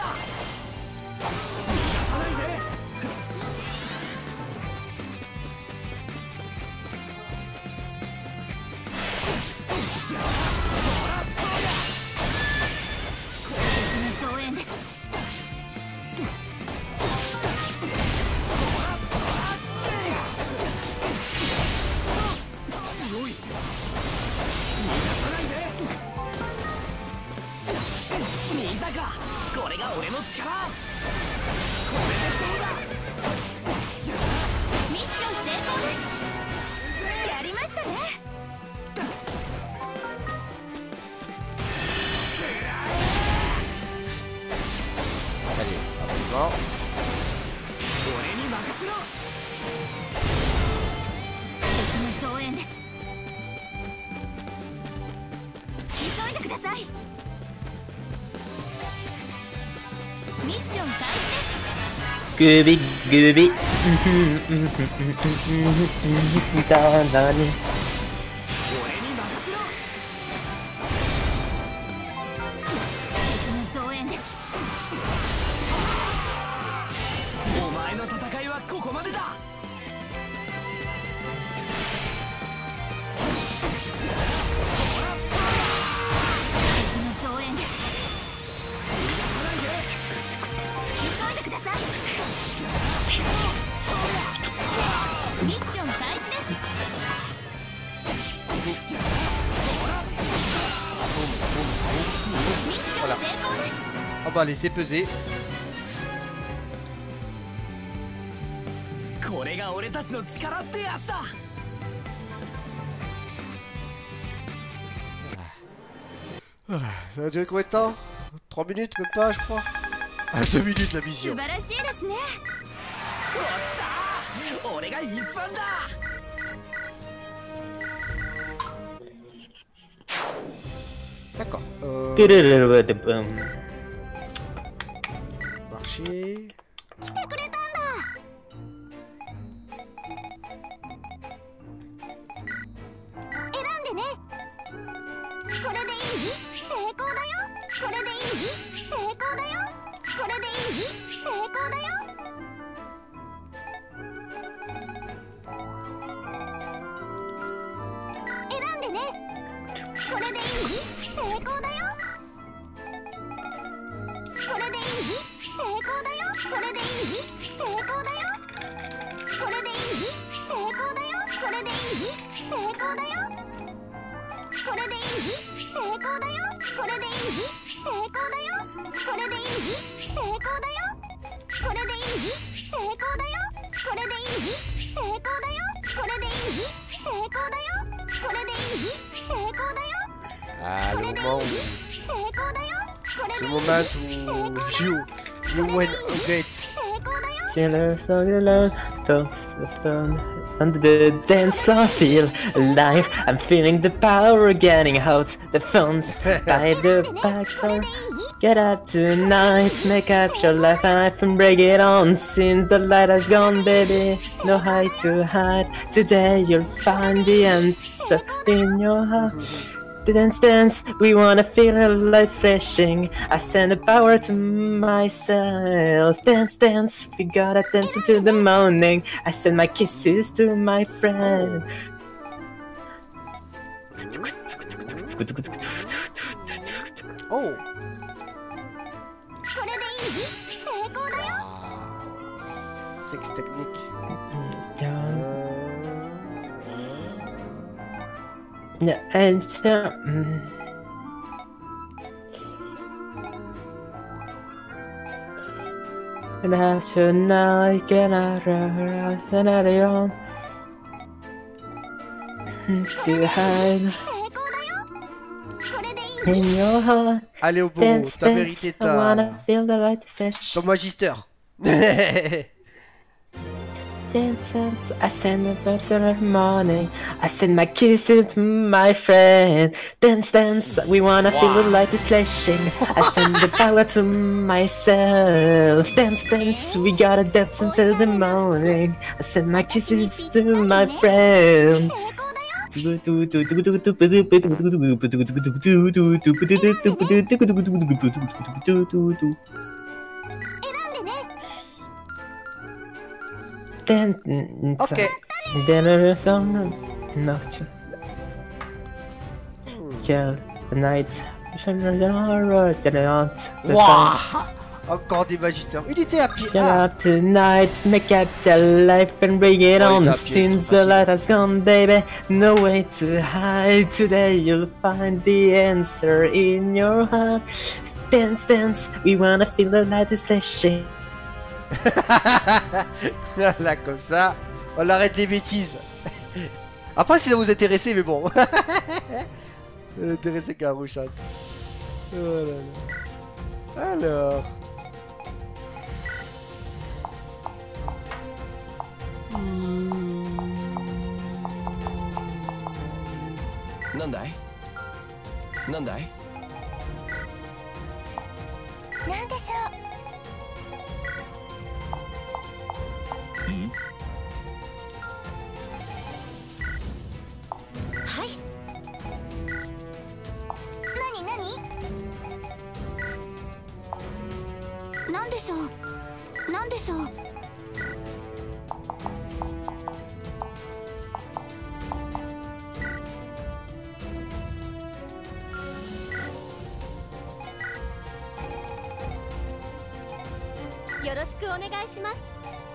増援です。 強い。逃がさないで。見たか。これが俺の力。これでどうだ。 ミッション成功です。やりましたね。 Allez, rapidement. 俺に任せろ。 敵の増援です。急いでください。ミッション開始です。 Gooby Gooby. Darling. 俺に任せろ。 敵の増援です。 お前の戦いはここまでだ。 敵の増援です。急いでください。ミッション開始です。ミッション成功です。 On va laisser peser. これが俺たちの力ってやつだ。 Ça a duré combien de temps? 3 minutes, même pas, je crois. Ah, 2 minutes la 素 vision. 晴らしいですね。 よっしゃー。俺が一番だ。 D'accord. Marcher. 来てくれたんだ。選んでね。これでいい？成功だよ。これでいい？成功だよ。これでいい？成功だよ。選んでね。これでいい？成功だよ。これでいい？成功だよ。これでいい？成功だよ。これでいい？成功だよ。これでいい？成功だよ。これでいい？成功だよ。これでいい？成功だよ。これでいい？成功だよ。これでいい？成功だよ。これでいい？成功だよ。これでいい？成功だよ。これでいい？成功だよ。 Ah, le moment où... 成功だよ。これ Le でいい？ moment où you win a great. 成功だよ。 Sailor, song alone. toes down under the dance floor, feel alive. I'm feeling the power getting out the phones by the back door. Get up tonight, make up your life and break it on. Since the light has gone, baby, no hide to hide. Today you'll find the answer in your heart. Dance, dance, we wanna feel the light flashing. I send the power to myself. Dance, dance, we gotta dance until the morning. I send my kisses to my friend. Oh. これでいい？成功だよ。 Sex technique. Yeah, and tonight, get out of her, send out on to hide 成功だよ。これでいい？ in your heart. Allez au bout, Dance, t'as dance, mérité I wanna ta... feel the light flash. ton magister. Dance, dance, I send the birds in the morning. I send my kisses to my friend. Dance, dance, we wanna feel the light is flashing. I send the power to myself. Dance, dance, we gotta dance until the morning. I send my kisses to my friend. 成功だよ。 選んでね。 Then, Ok. then there's no kill the night. Waouh. Encore des magisters. Il était à pied. Get Ah. up tonight, make up your life and bring it Oh, on. il est à pied, Since c'est the light has gone, baby, no way to hide. Today you'll find the answer in your heart. Dance, dance, we wanna feel the light is flashing. Là, comme ça, on arrête les bêtises. Après, si ça vous intéressait, mais bon. Intéressé qu'à Rouchat. Oh là là. Alors. Nandai? Nandai? なんでしょう。はい。なになに？なんでしょう。なんでしょう。 よろしくお願いします。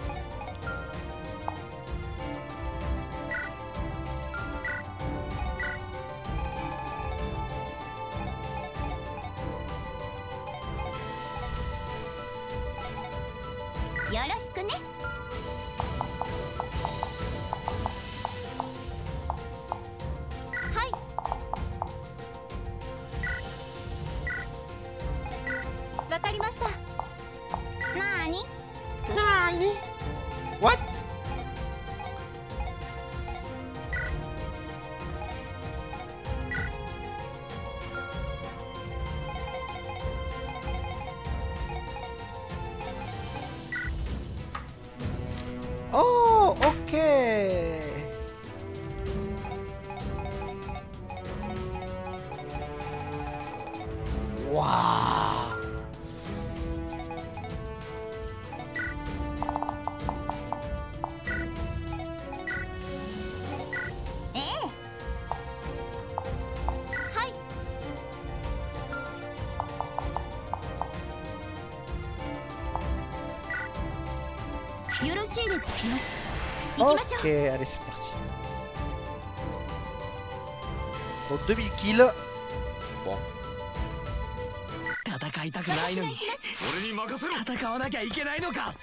よろしくね。 はい。わかりました。 なーに？ What? Oh, ok. Waouh. Ok, allez, c'est parti. Pour 2000 kills. Bon. 戦いたくないのに俺に任せろ。戦わなきゃいけないのか。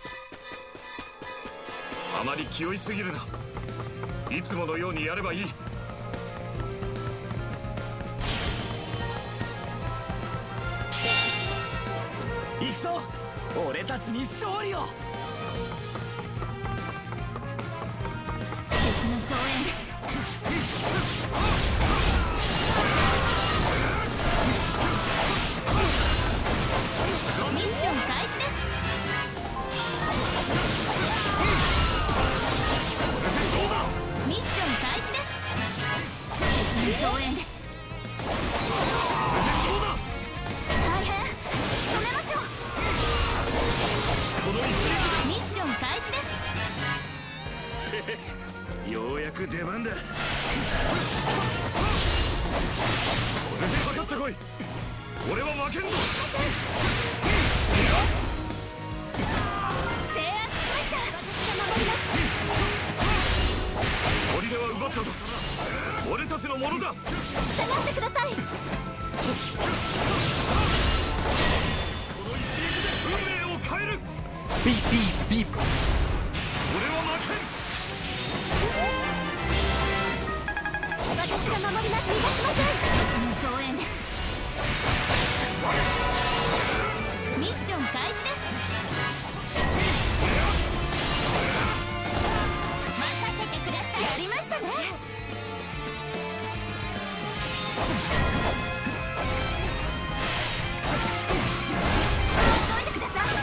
あまり気負いすぎるな。いつものようにやればいい。行くぞ。俺たちに勝利を。 俺は負けんぞ。制圧しました。守ります。砦は奪ったぞ。俺たちのものだ。下がってください。この一撃で運命を変える。 ビービービー。 俺は負けん。私が守ります。逃がしません。増援です。ミッション開始です。任せてください。やりましたね。急いでください。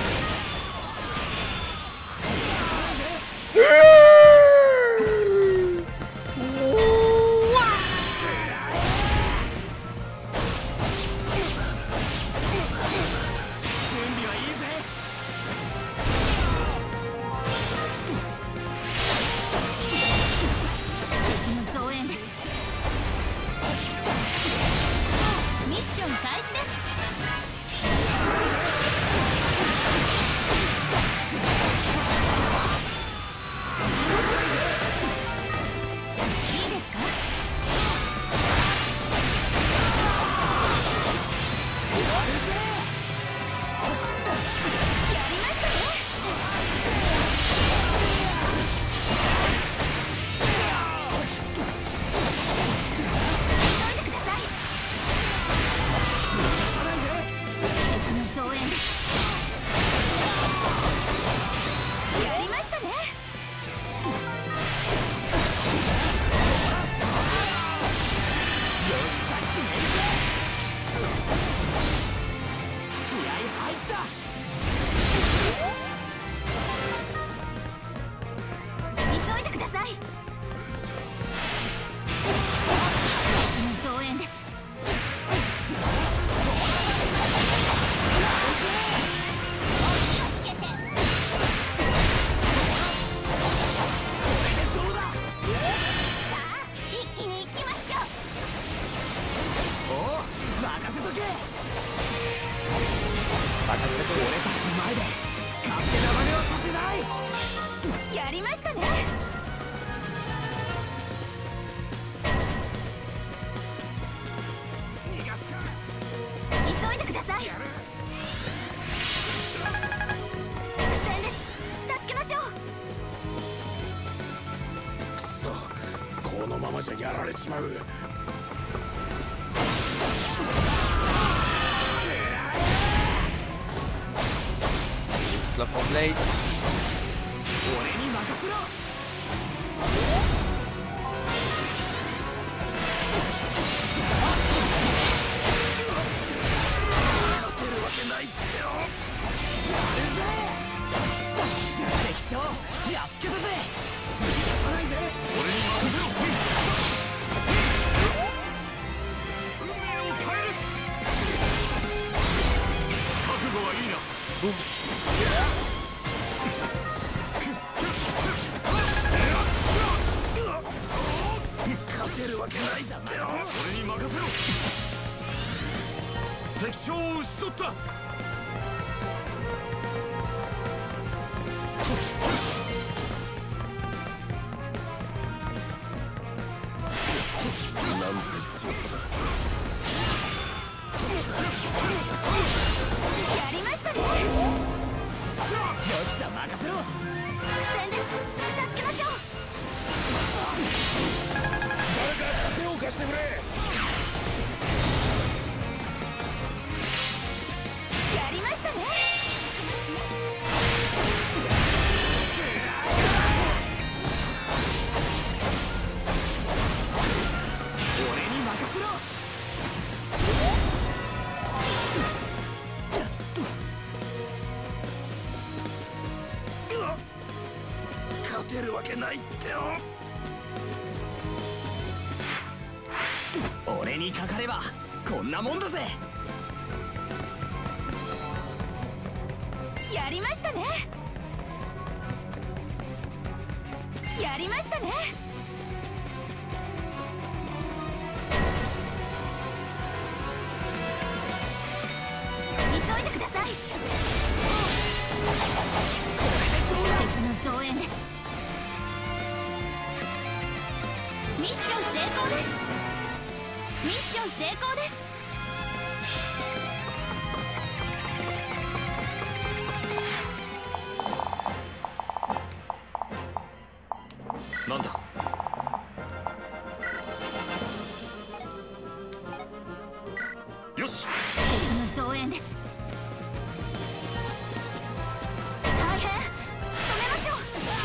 ミッション開始です。いいですか？やりましたね。増援です。やりましたね。よっしゃ決めるぜ。気合入った。急いでください。増援です。やりましたね。急いでください。苦戦です。助けましょう。くそ、このままじゃやられちまう。 La Front Blade. 俺に任せろ。勝てるわけないってよ。やるぜ。敵将やっつけたぜ。逃がさないぜ。俺に任せろ。運命を変える。覚悟はいいな。勝てるわけないじゃん。俺に任せろ。敵将を討ち取った。なんて強さだ。やりましたね。よっしゃ任せろ。苦戦です。助けましょう。誰か手を貸してくれ。やりましたね。俺に任せろ。勝てるわけないってよ。俺にかかればこんなもんだぜ。やりましたね。やりましたね。 ください。敵の増援です。ミッション成功です。ミッション成功です。 なんだ。よし。 敵の増援です。大変。止めましょう。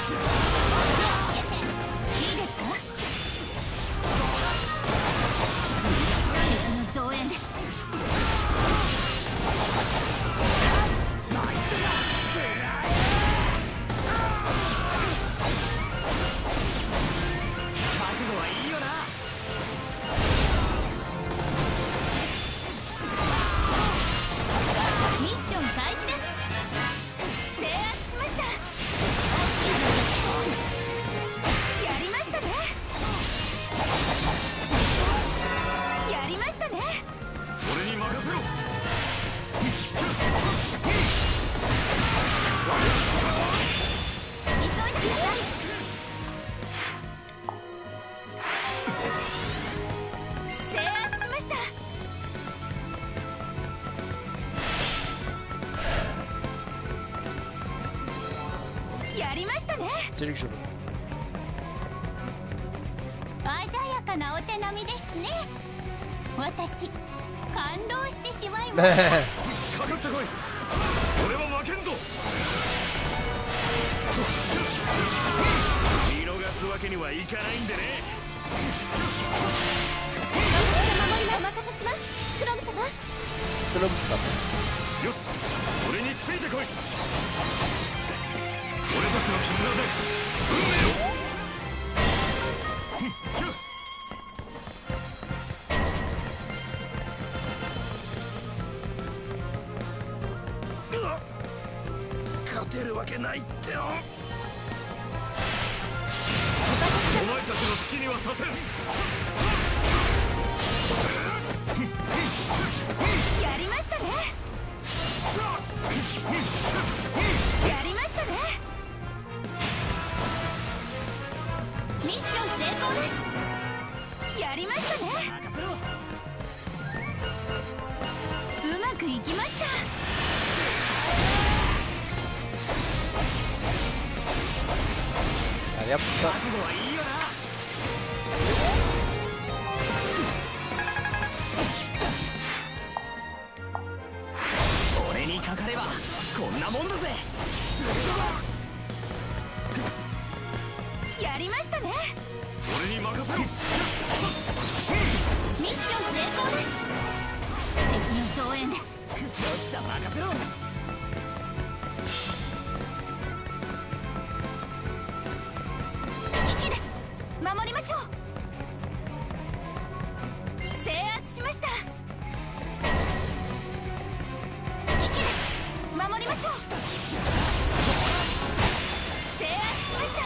いいですか。敵の増援です。ミッション開始です。制圧しました。やりましたね。やりましたね。 俺に任せろ。 急いでください。制圧しました。やりましたね。 C'est lui que je veux. 鮮やかなお手並みですね。私感動してしまいました。 かかってこい。俺は負けんぞ。見逃すわけにはいかないんでね。 守りはお任せします。クロム様。 L'homme ça. よし、俺についてこい。俺たちの絆で運命を。勝てるわけないってよ。お前たちの好きにはさせん。 やりましたね。やりましたね。ミッション成功です。やりましたね。うまくいきました。 Allez hop ça. 俺にかかればこんなもんだぜ。 やりましたね。 俺に任せろ。 ミッション成功です。敵の増援です。 よっしゃ任せろ。 危機です。守りましょう。制圧しました。危機です。守りましょう。制圧しました。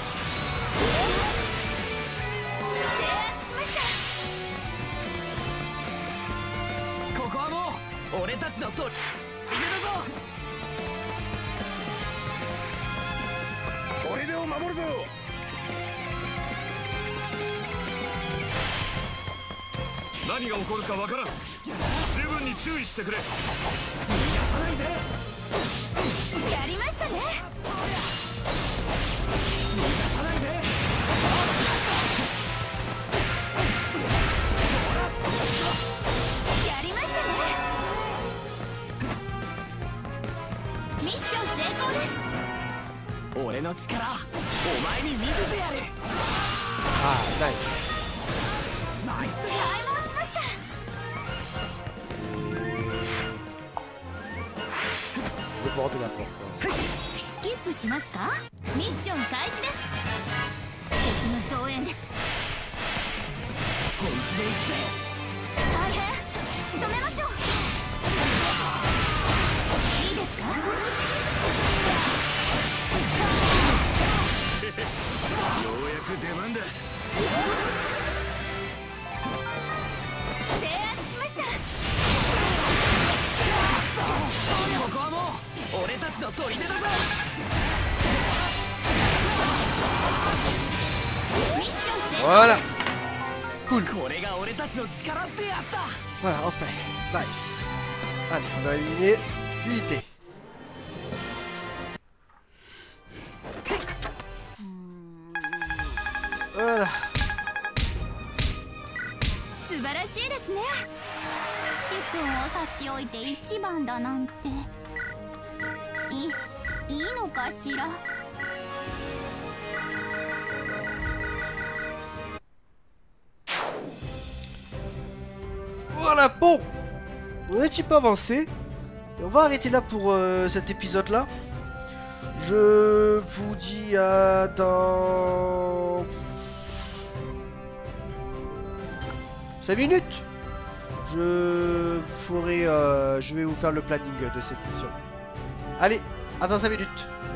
制圧しました。 ここはもう俺たちのとりでだぞ。砦を守るぞ。何が起こるかわからん。十分に注意してくれ。逃がさないぜ。 やりましたね。 逃がさないぜ。 やりましたね。ミッション成功です。 俺の力お前に見せてやる。 Ah, nice. 開門しました。 Le bord de la porte. スキップしますか。ミッション開始です。敵の増援です。 本気で行くぜ。 大変。止めましょう。いいですか。 ようやく出番だ。 制圧しました。 Voilà. Cool. これが俺たちの力ってやつだ。 Voilà, enfin. Nice. Allez, on a éliminé l'unité. Voilà. 素晴らしいですね。主君を差し置いて一番だなんていいのかしら。 Voilà, bon. On est un petit peu avancé. Et on va arrêter là pour cet épisode là. Je vous dis à dans 5 minutes. Je vais vous faire le planning de cette session. Allez, à dans 5 minutes.